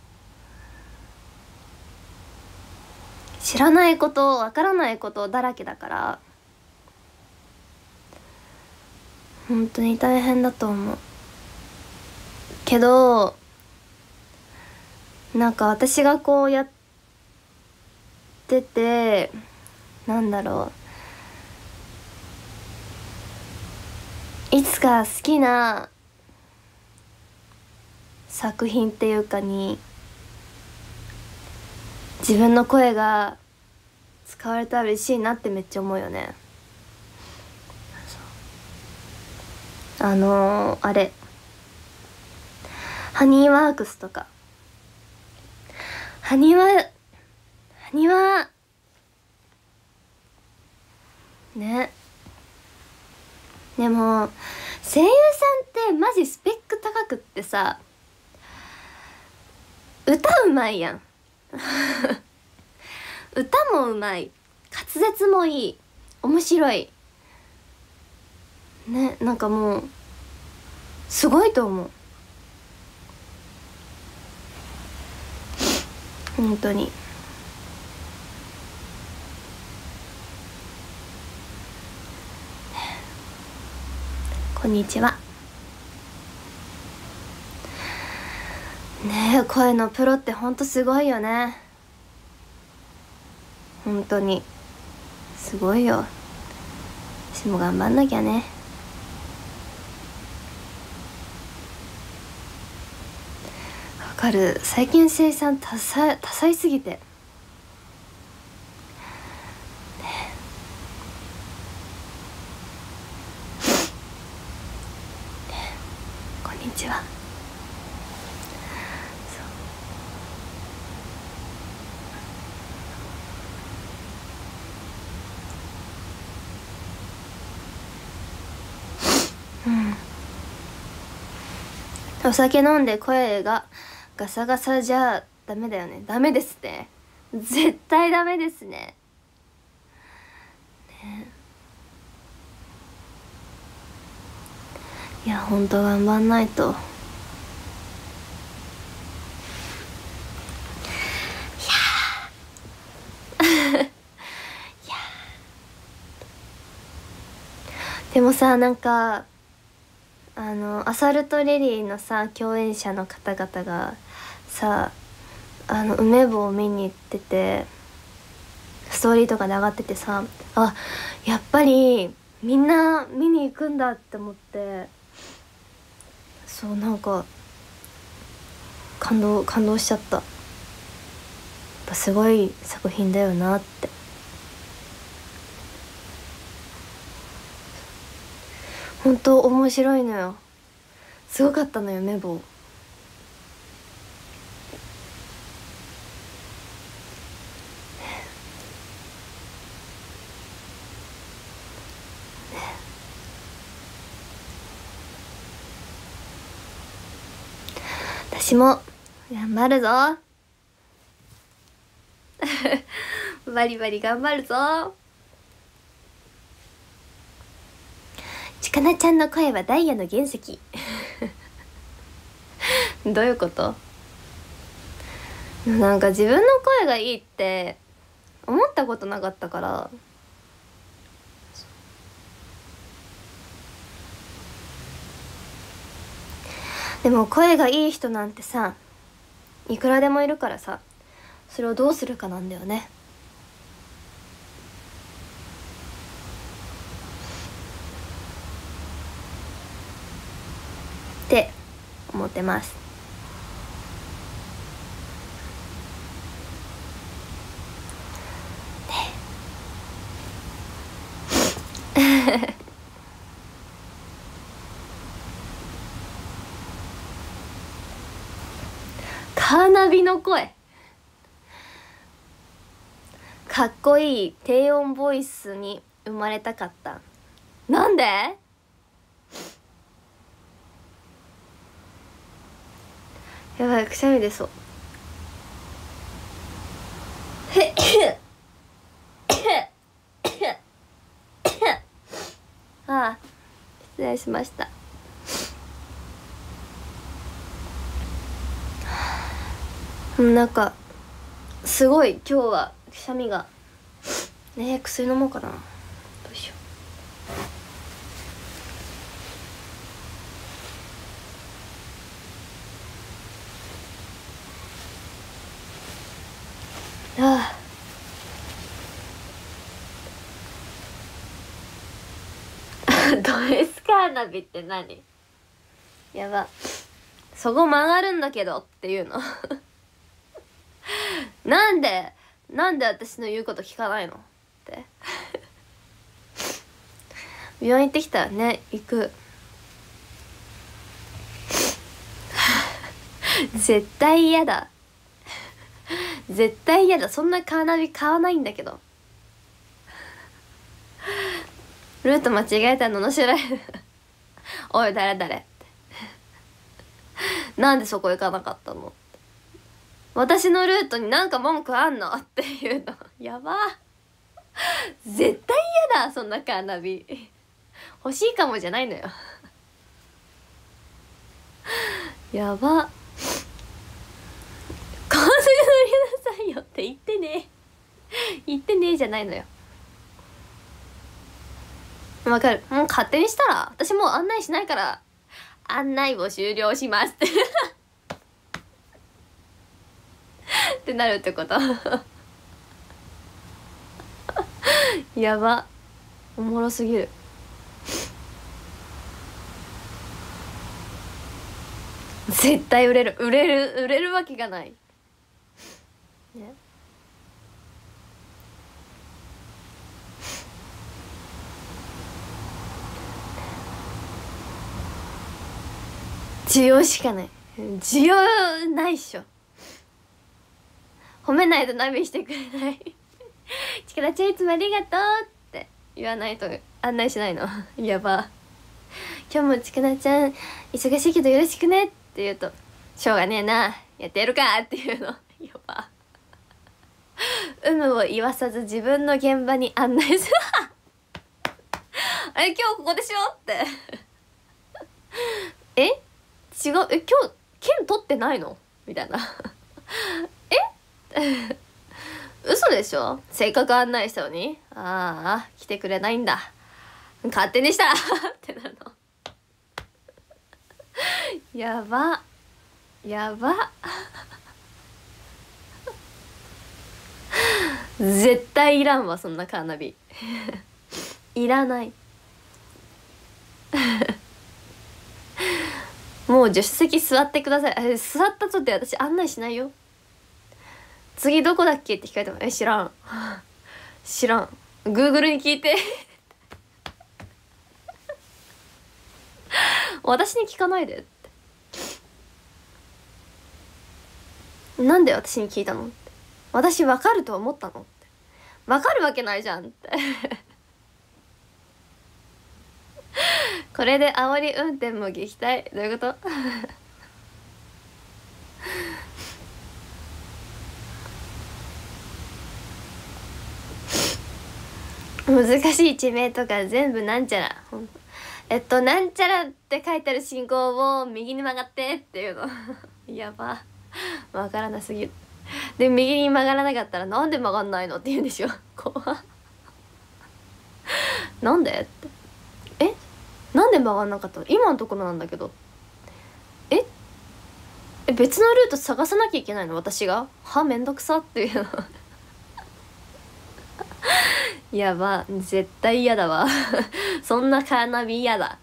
知らないこと、わからないことだらけだから本当に大変だと思うけど、なんか私がこうやってて、なんだろう、いつか好きな作品っていうかに自分の声が使われたら嬉しいなってめっちゃ思うよね。あのー、あれハニーワークスとか、ハニワハニワね。でも声優さんってマジスペック高くってさ、歌うまいやん歌もうまい、滑舌もいい、面白いね。なんかもうすごいと思う本当に。こんにちは。ねえ、声のプロってほんとすごいよね。本当にすごいよ。私も頑張んなきゃね。 かる。最近生産多彩多彩すぎて、ね、こんにちは。うん、お酒飲んで声がガサガサじゃダメだよね。ダメですね、絶対ダメですね。ね、いやほんと頑張んないと。でもさ、なんかあのアサルトレリーのさ共演者の方々がさ、あの梅棒を見に行ってて、ストーリーとかで上がっててさ、あ、やっぱりみんな見に行くんだって思って、そう、なんか感動感動しちゃった。やっぱすごい作品だよなって。本当面白いのよ。すごかったのよ、メボ。私も頑張るぞバリバリ頑張るぞ。ちかなちゃんの声はダイヤの原石どういうこと？なんか自分の声がいいって思ったことなかったから。でも声がいい人なんてさ、いくらでもいるからさ、それをどうするかなんだよね。って思ってます。カーナビの声かっこいい低音ボイスに生まれたかった。なんで？やばい、くしゃみ出そう。ああ、失礼しました。なんかすごい今日はくしゃみがねえ、薬飲もうかな。どうしよう。ああ、ド S カーナビって何？やば、そこ曲がるんだけどっていうのなんでなんで私の言うこと聞かないのって病院行ってきたらね、行く絶対嫌だ絶対嫌だ。そんなカーナビ買わないんだけど。ルート間違えたら罵られるおい誰誰ってなんでそこ行かなかったの、私のルートになんか文句あんのっていうのやば絶対嫌だ。そんなカーナビ欲しいかもじゃないのよやば、高速乗りなさいよって言ってね言ってねえじゃないのよ。わかる。もう勝手にしたら私もう案内しないから案内を終了しますってってなるってことやば、おもろすぎる。 絶対売れる売れる売れるわけがない、ね、需要しかない。需要ないっしょ。褒めないとナビしてくれないちからちゃんいつもありがとうって言わないと案内しないのやば。今日もちくなちゃん忙しいけどよろしくねって言うと、しょうがねえなやってやるかっていうのやば。有無を言わさず自分の現場に案内するあれ今日ここでしょってえ違うえ今日券取ってないのみたいなえ嘘でしょ、せっかく案内したのに。ああ来てくれないんだ勝手にしたってなるのやばやば絶対いらんわそんなカーナビいらないもう助手席座ってください。あれ座ったとって私案内しないよ。次どこだっけって聞かれてもえ知らん知らん Google に聞いて私に聞かないでってなんで私に聞いたのって、私分かると思ったのって、分かるわけないじゃんってこれで煽り運転も撃退どういうこと難しい地名とか全部なんちゃらえっとなんちゃらって書いてある信号を右に曲がってっていうのやばわからなすぎる。で右に曲がらなかったらなんで曲がんないのって言うんでしょ怖なんでってえなんで曲がんなかったの今のところなんだけどええ別のルート探さなきゃいけないの私がはめんどくさっていうのやば絶対嫌だわそんなカーナビ嫌だ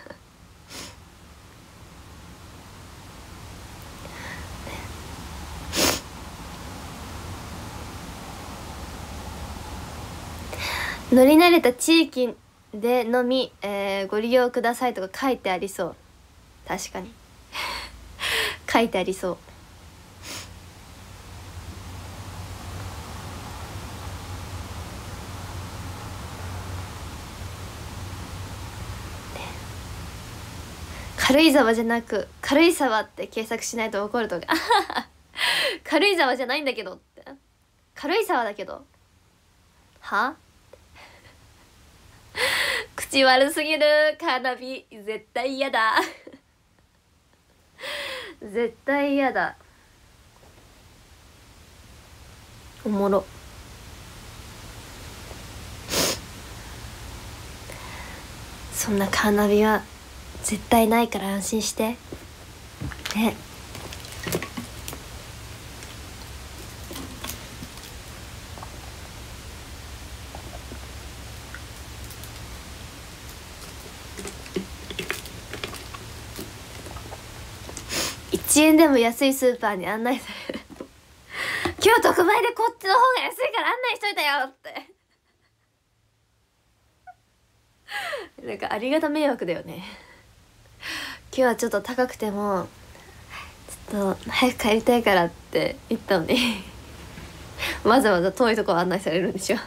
乗り慣れた地域でのみ、えー、ご利用くださいとか書いてありそう。確かに書いてありそう。軽井沢じゃなく軽井沢って検索しないと怒るとか軽井沢じゃないんだけどって軽井沢だけどは口悪すぎるカーナビ絶対嫌だ絶対嫌だおもろそんなカーナビは絶対ないから安心してね。いちえんでも安いスーパーに案内される今日特売でこっちの方が安いから案内しといたよってなんかありがた迷惑だよね。今日はちょっと高くてもちょっと早く帰りたいからって言ったのにわざわざ遠いとこ案内されるんでしょ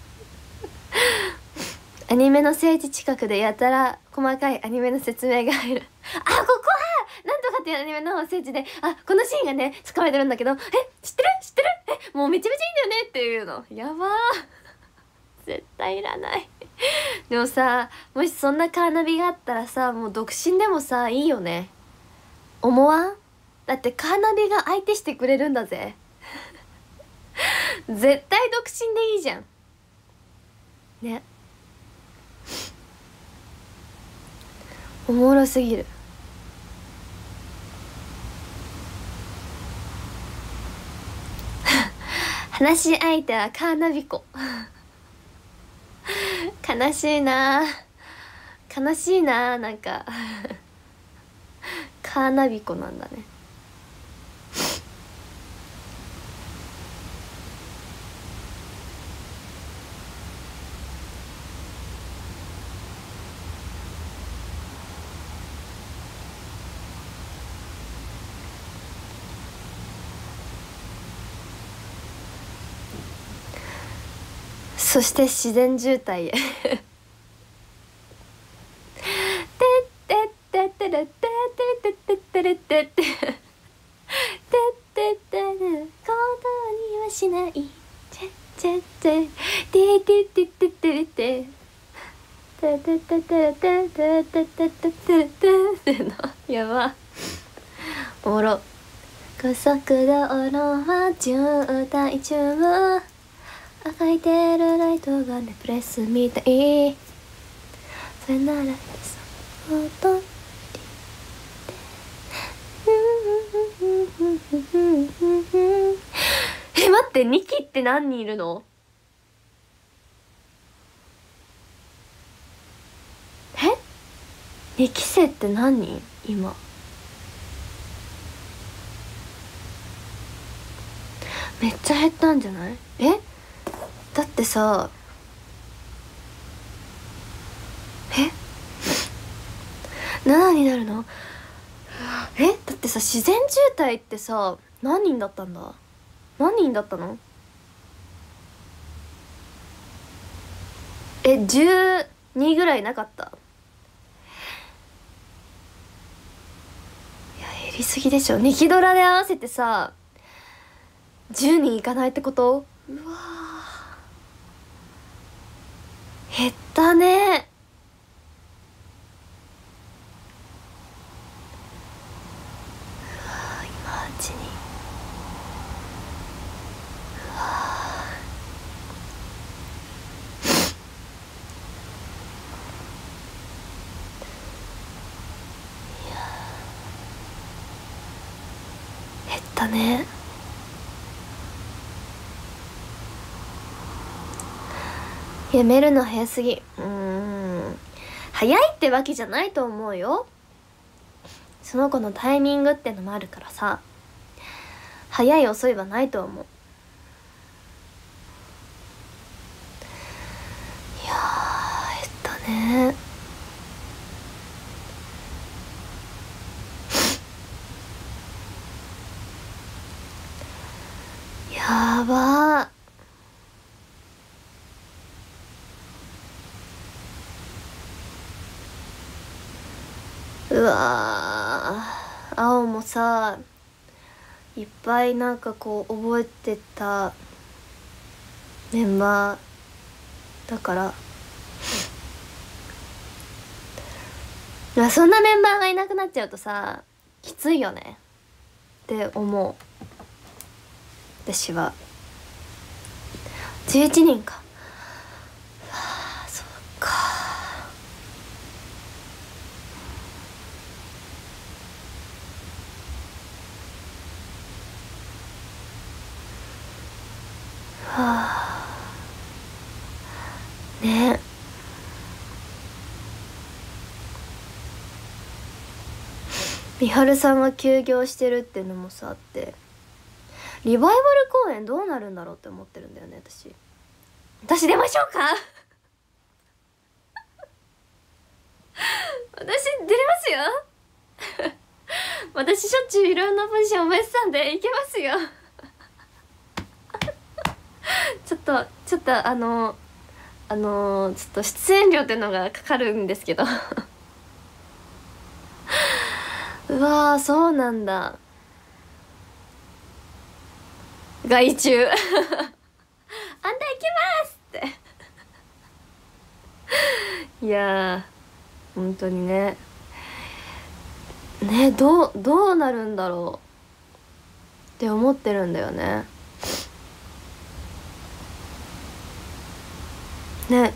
アニメの聖地近くでやたら細かいアニメの説明が入るあ、ここはなんとかっていうアニメの聖地であ、このシーンがね使われてるんだけどえ、知ってる知ってるえ、もうめちゃめちゃいいんだよねっていうのやばー絶対いらないでもさ、もしそんなカーナビがあったらさ、もう独身でもさいいよね思わん？だってカーナビが相手してくれるんだぜ絶対独身でいいじゃんね。おもろすぎる話し相手はカーナビ子悲しいな悲しいななんかカーナビコなんだね。そして自然渋滞へてってってってってってってってってってってってことにはしないチェチェチェテテテテテテテテテテテテテテテテテテのやばおもろ。高速道路は渋滞中、赤いてるライトがネプレスみたい。それならそっとえ、待って、にきって何人いるの？え？にき生って何人？今めっちゃ減ったんじゃない？え？だってさ、えななになるの？えだってさ、自然渋滞ってさ何人だったんだ？何人だったの？え、じゅうにぐらいなかった？いや減りすぎでしょ。にきドラで合わせてさじゅうにんいかないってこと？うわ減ったね。今うちにうわいや減ったね。やめるの早すぎ。うーん早いってわけじゃないと思うよ。その子のタイミングってのもあるからさ、早い遅いはないと思う。いやー減ったね。やばー。うわー、青もさいっぱいなんかこう覚えてたメンバーだからいやそんなメンバーがいなくなっちゃうとさきついよねって思う。私はじゅういちにんか。はあ、そっか。はあね。みはるさんが休業してるっていうのもさあって、リバイバル公演どうなるんだろうって思ってるんだよね。私私出ましょうか私出れますよ私しょっちゅういろんなポジション覚えてたんでいけますよちょっとちょっとあのあのちょっと出演料っていうのがかかるんですけどうわーそうなんだ。外注あんた行きますっていやー本当にねねどうどうなるんだろうって思ってるんだよね。ね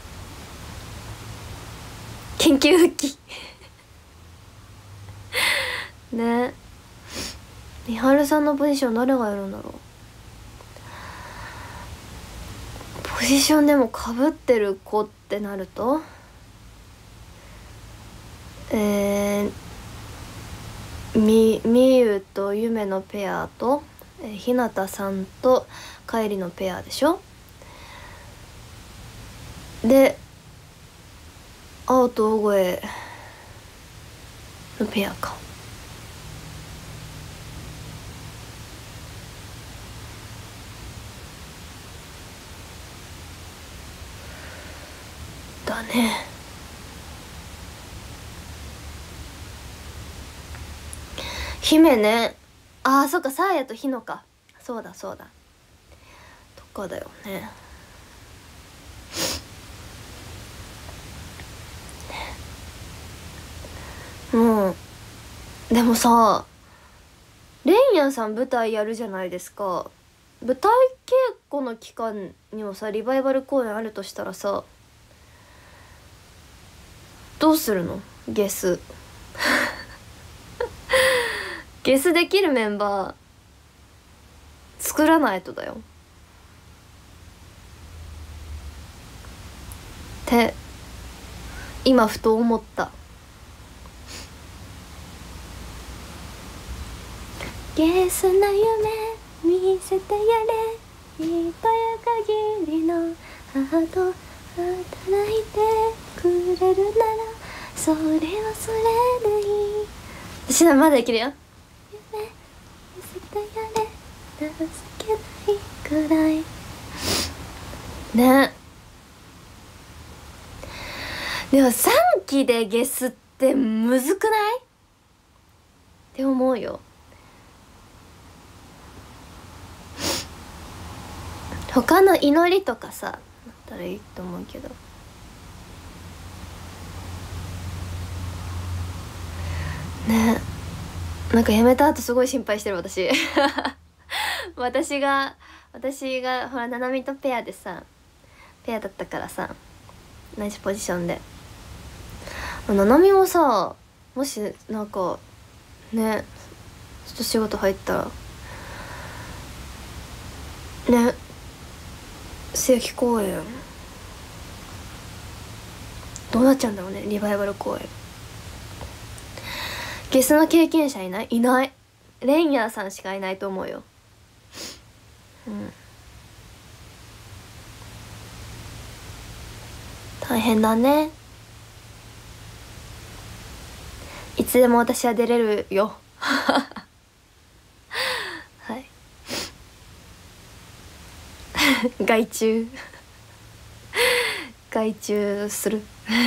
研究復帰ねみはるさんのポジション誰がやるんだろう。ポジションでもかぶってる子ってなるとえー、 みみゆとゆめのペアとえひなたさんとかえりのペアでしょ。で青と大声のペアか。だね。姫ね。あーそっか、サーヤとひのか。そうだそうだとかだよね。もうでもさ、レンヤンさん舞台やるじゃないですか。舞台稽古の期間にもさリバイバル公演あるとしたらさ、どうするの？ゲスゲスできるメンバー作らないとだよって今ふと思った。ゲスな夢見せてやれ、一夜限りのハート働いてくれるならそれはそれでいい。私はまだできるよ。夢見せてやれ、情けないくらいね。でもさんきでゲスってむずくないって思うよ。他の祈りとかさだったらいいと思うけどね。なんかやめた後すごい心配してる私私が私がほらななみとペアでさペアだったからさ、同じポジションでななみもさ、もしなんかねちょっと仕事入ったらね、正規公演どうなっちゃうんだろうね。リバイバル公演ゲスの経験者いない？いない。レンヤーさんしかいないと思うよ。うん大変だね。いつでも私は出れるよはい外注外注する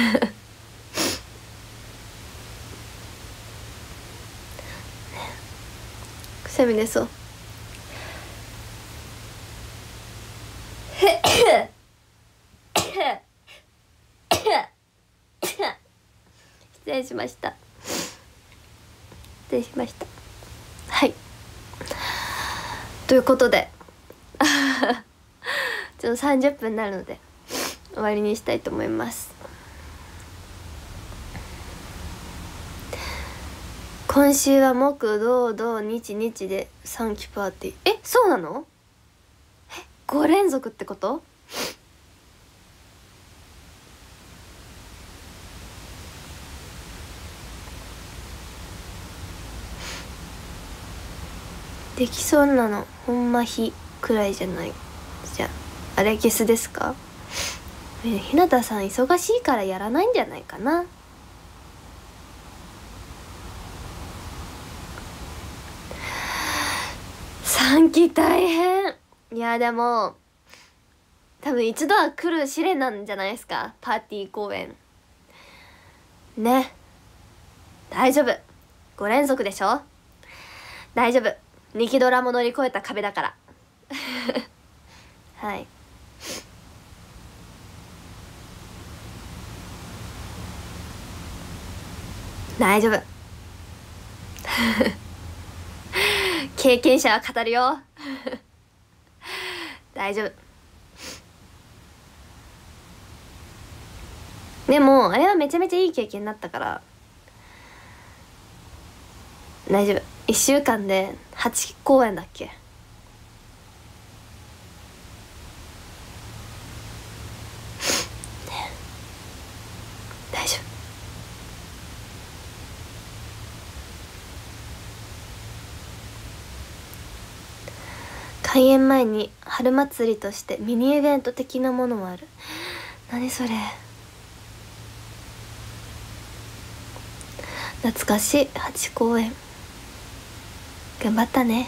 くしゃみ出そう失礼しました失礼しました。はいということでちょっとさんじゅっぷんになるので終わりにしたいと思います。今週は木土土日日でさんきパーティー。えそうなの？えご連続ってこと？できそうなのほんま日くらいじゃない。じゃああれゲスですか？え日向さん忙しいからやらないんじゃないかな。さんき大変。いやでも多分一度は来る試練なんじゃないですか、パーティー公演ね。大丈夫、ご連続でしょ。大丈夫、ニキドラも乗り越えた壁だからはい大丈夫経験者は語るよ大丈夫。でもあれはめちゃめちゃいい経験になったから大丈夫。いっしゅうかんではち公演だっけ。大丈夫開演前に春祭りとしてミニイベント的なものもある。何それ。懐かしい。はち公演頑張ったね。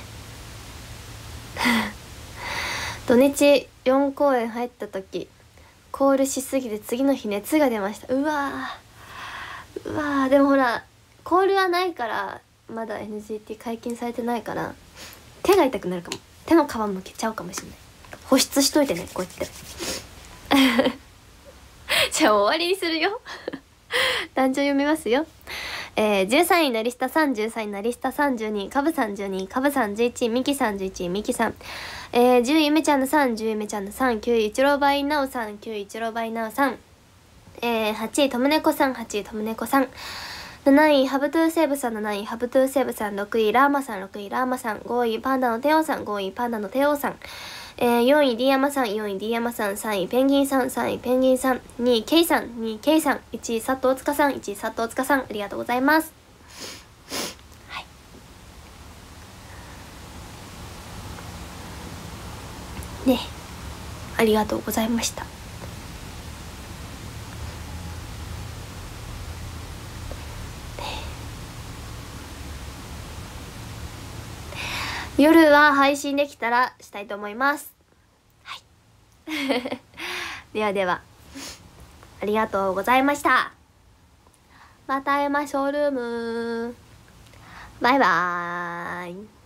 土日よん公演入った時コールしすぎて次の日熱が出ました。うわーうわー。でもほらコールはないからまだ エヌジーティー 解禁されてないから手が痛くなるかも。手の皮むけちゃうかもしれない。保湿しといてねこうやってじゃあ終わりにするよ壇上読みますよ。えー、じゅうさんいなりすたさん、じゅうさんいなりすたさんじゅうに、かぶさんじゅうに、かぶさんじゅういち、みきさんじゅういち、みきさん、えー、じゅういゆめちゃんのさん、じゅうゆめちゃんのさん、きゅういいちろうばいなおさん、きゅういいちろうばいなおさん、えー、はちいとむねこさん、はちいとむねこさん、なないハブトゥーセーブさん、なないハブトゥーセーブさん、ろくいラーマさん、ろくいラーマさん、ごいパンダのテオさん、ごいパンダのテオさん、えー、よんい D 山さん、よんい D 山さん、さんいペンギンさん、さんいペンギンさん、にいケイさん、にいケイさん、いちい佐藤塚さん、いちい佐藤塚さん、ありがとうございます。はい。ね、ありがとうございました。夜は配信できたらしたいと思います。はいではではありがとうございました。また会いましょうルーム。バイバーイ。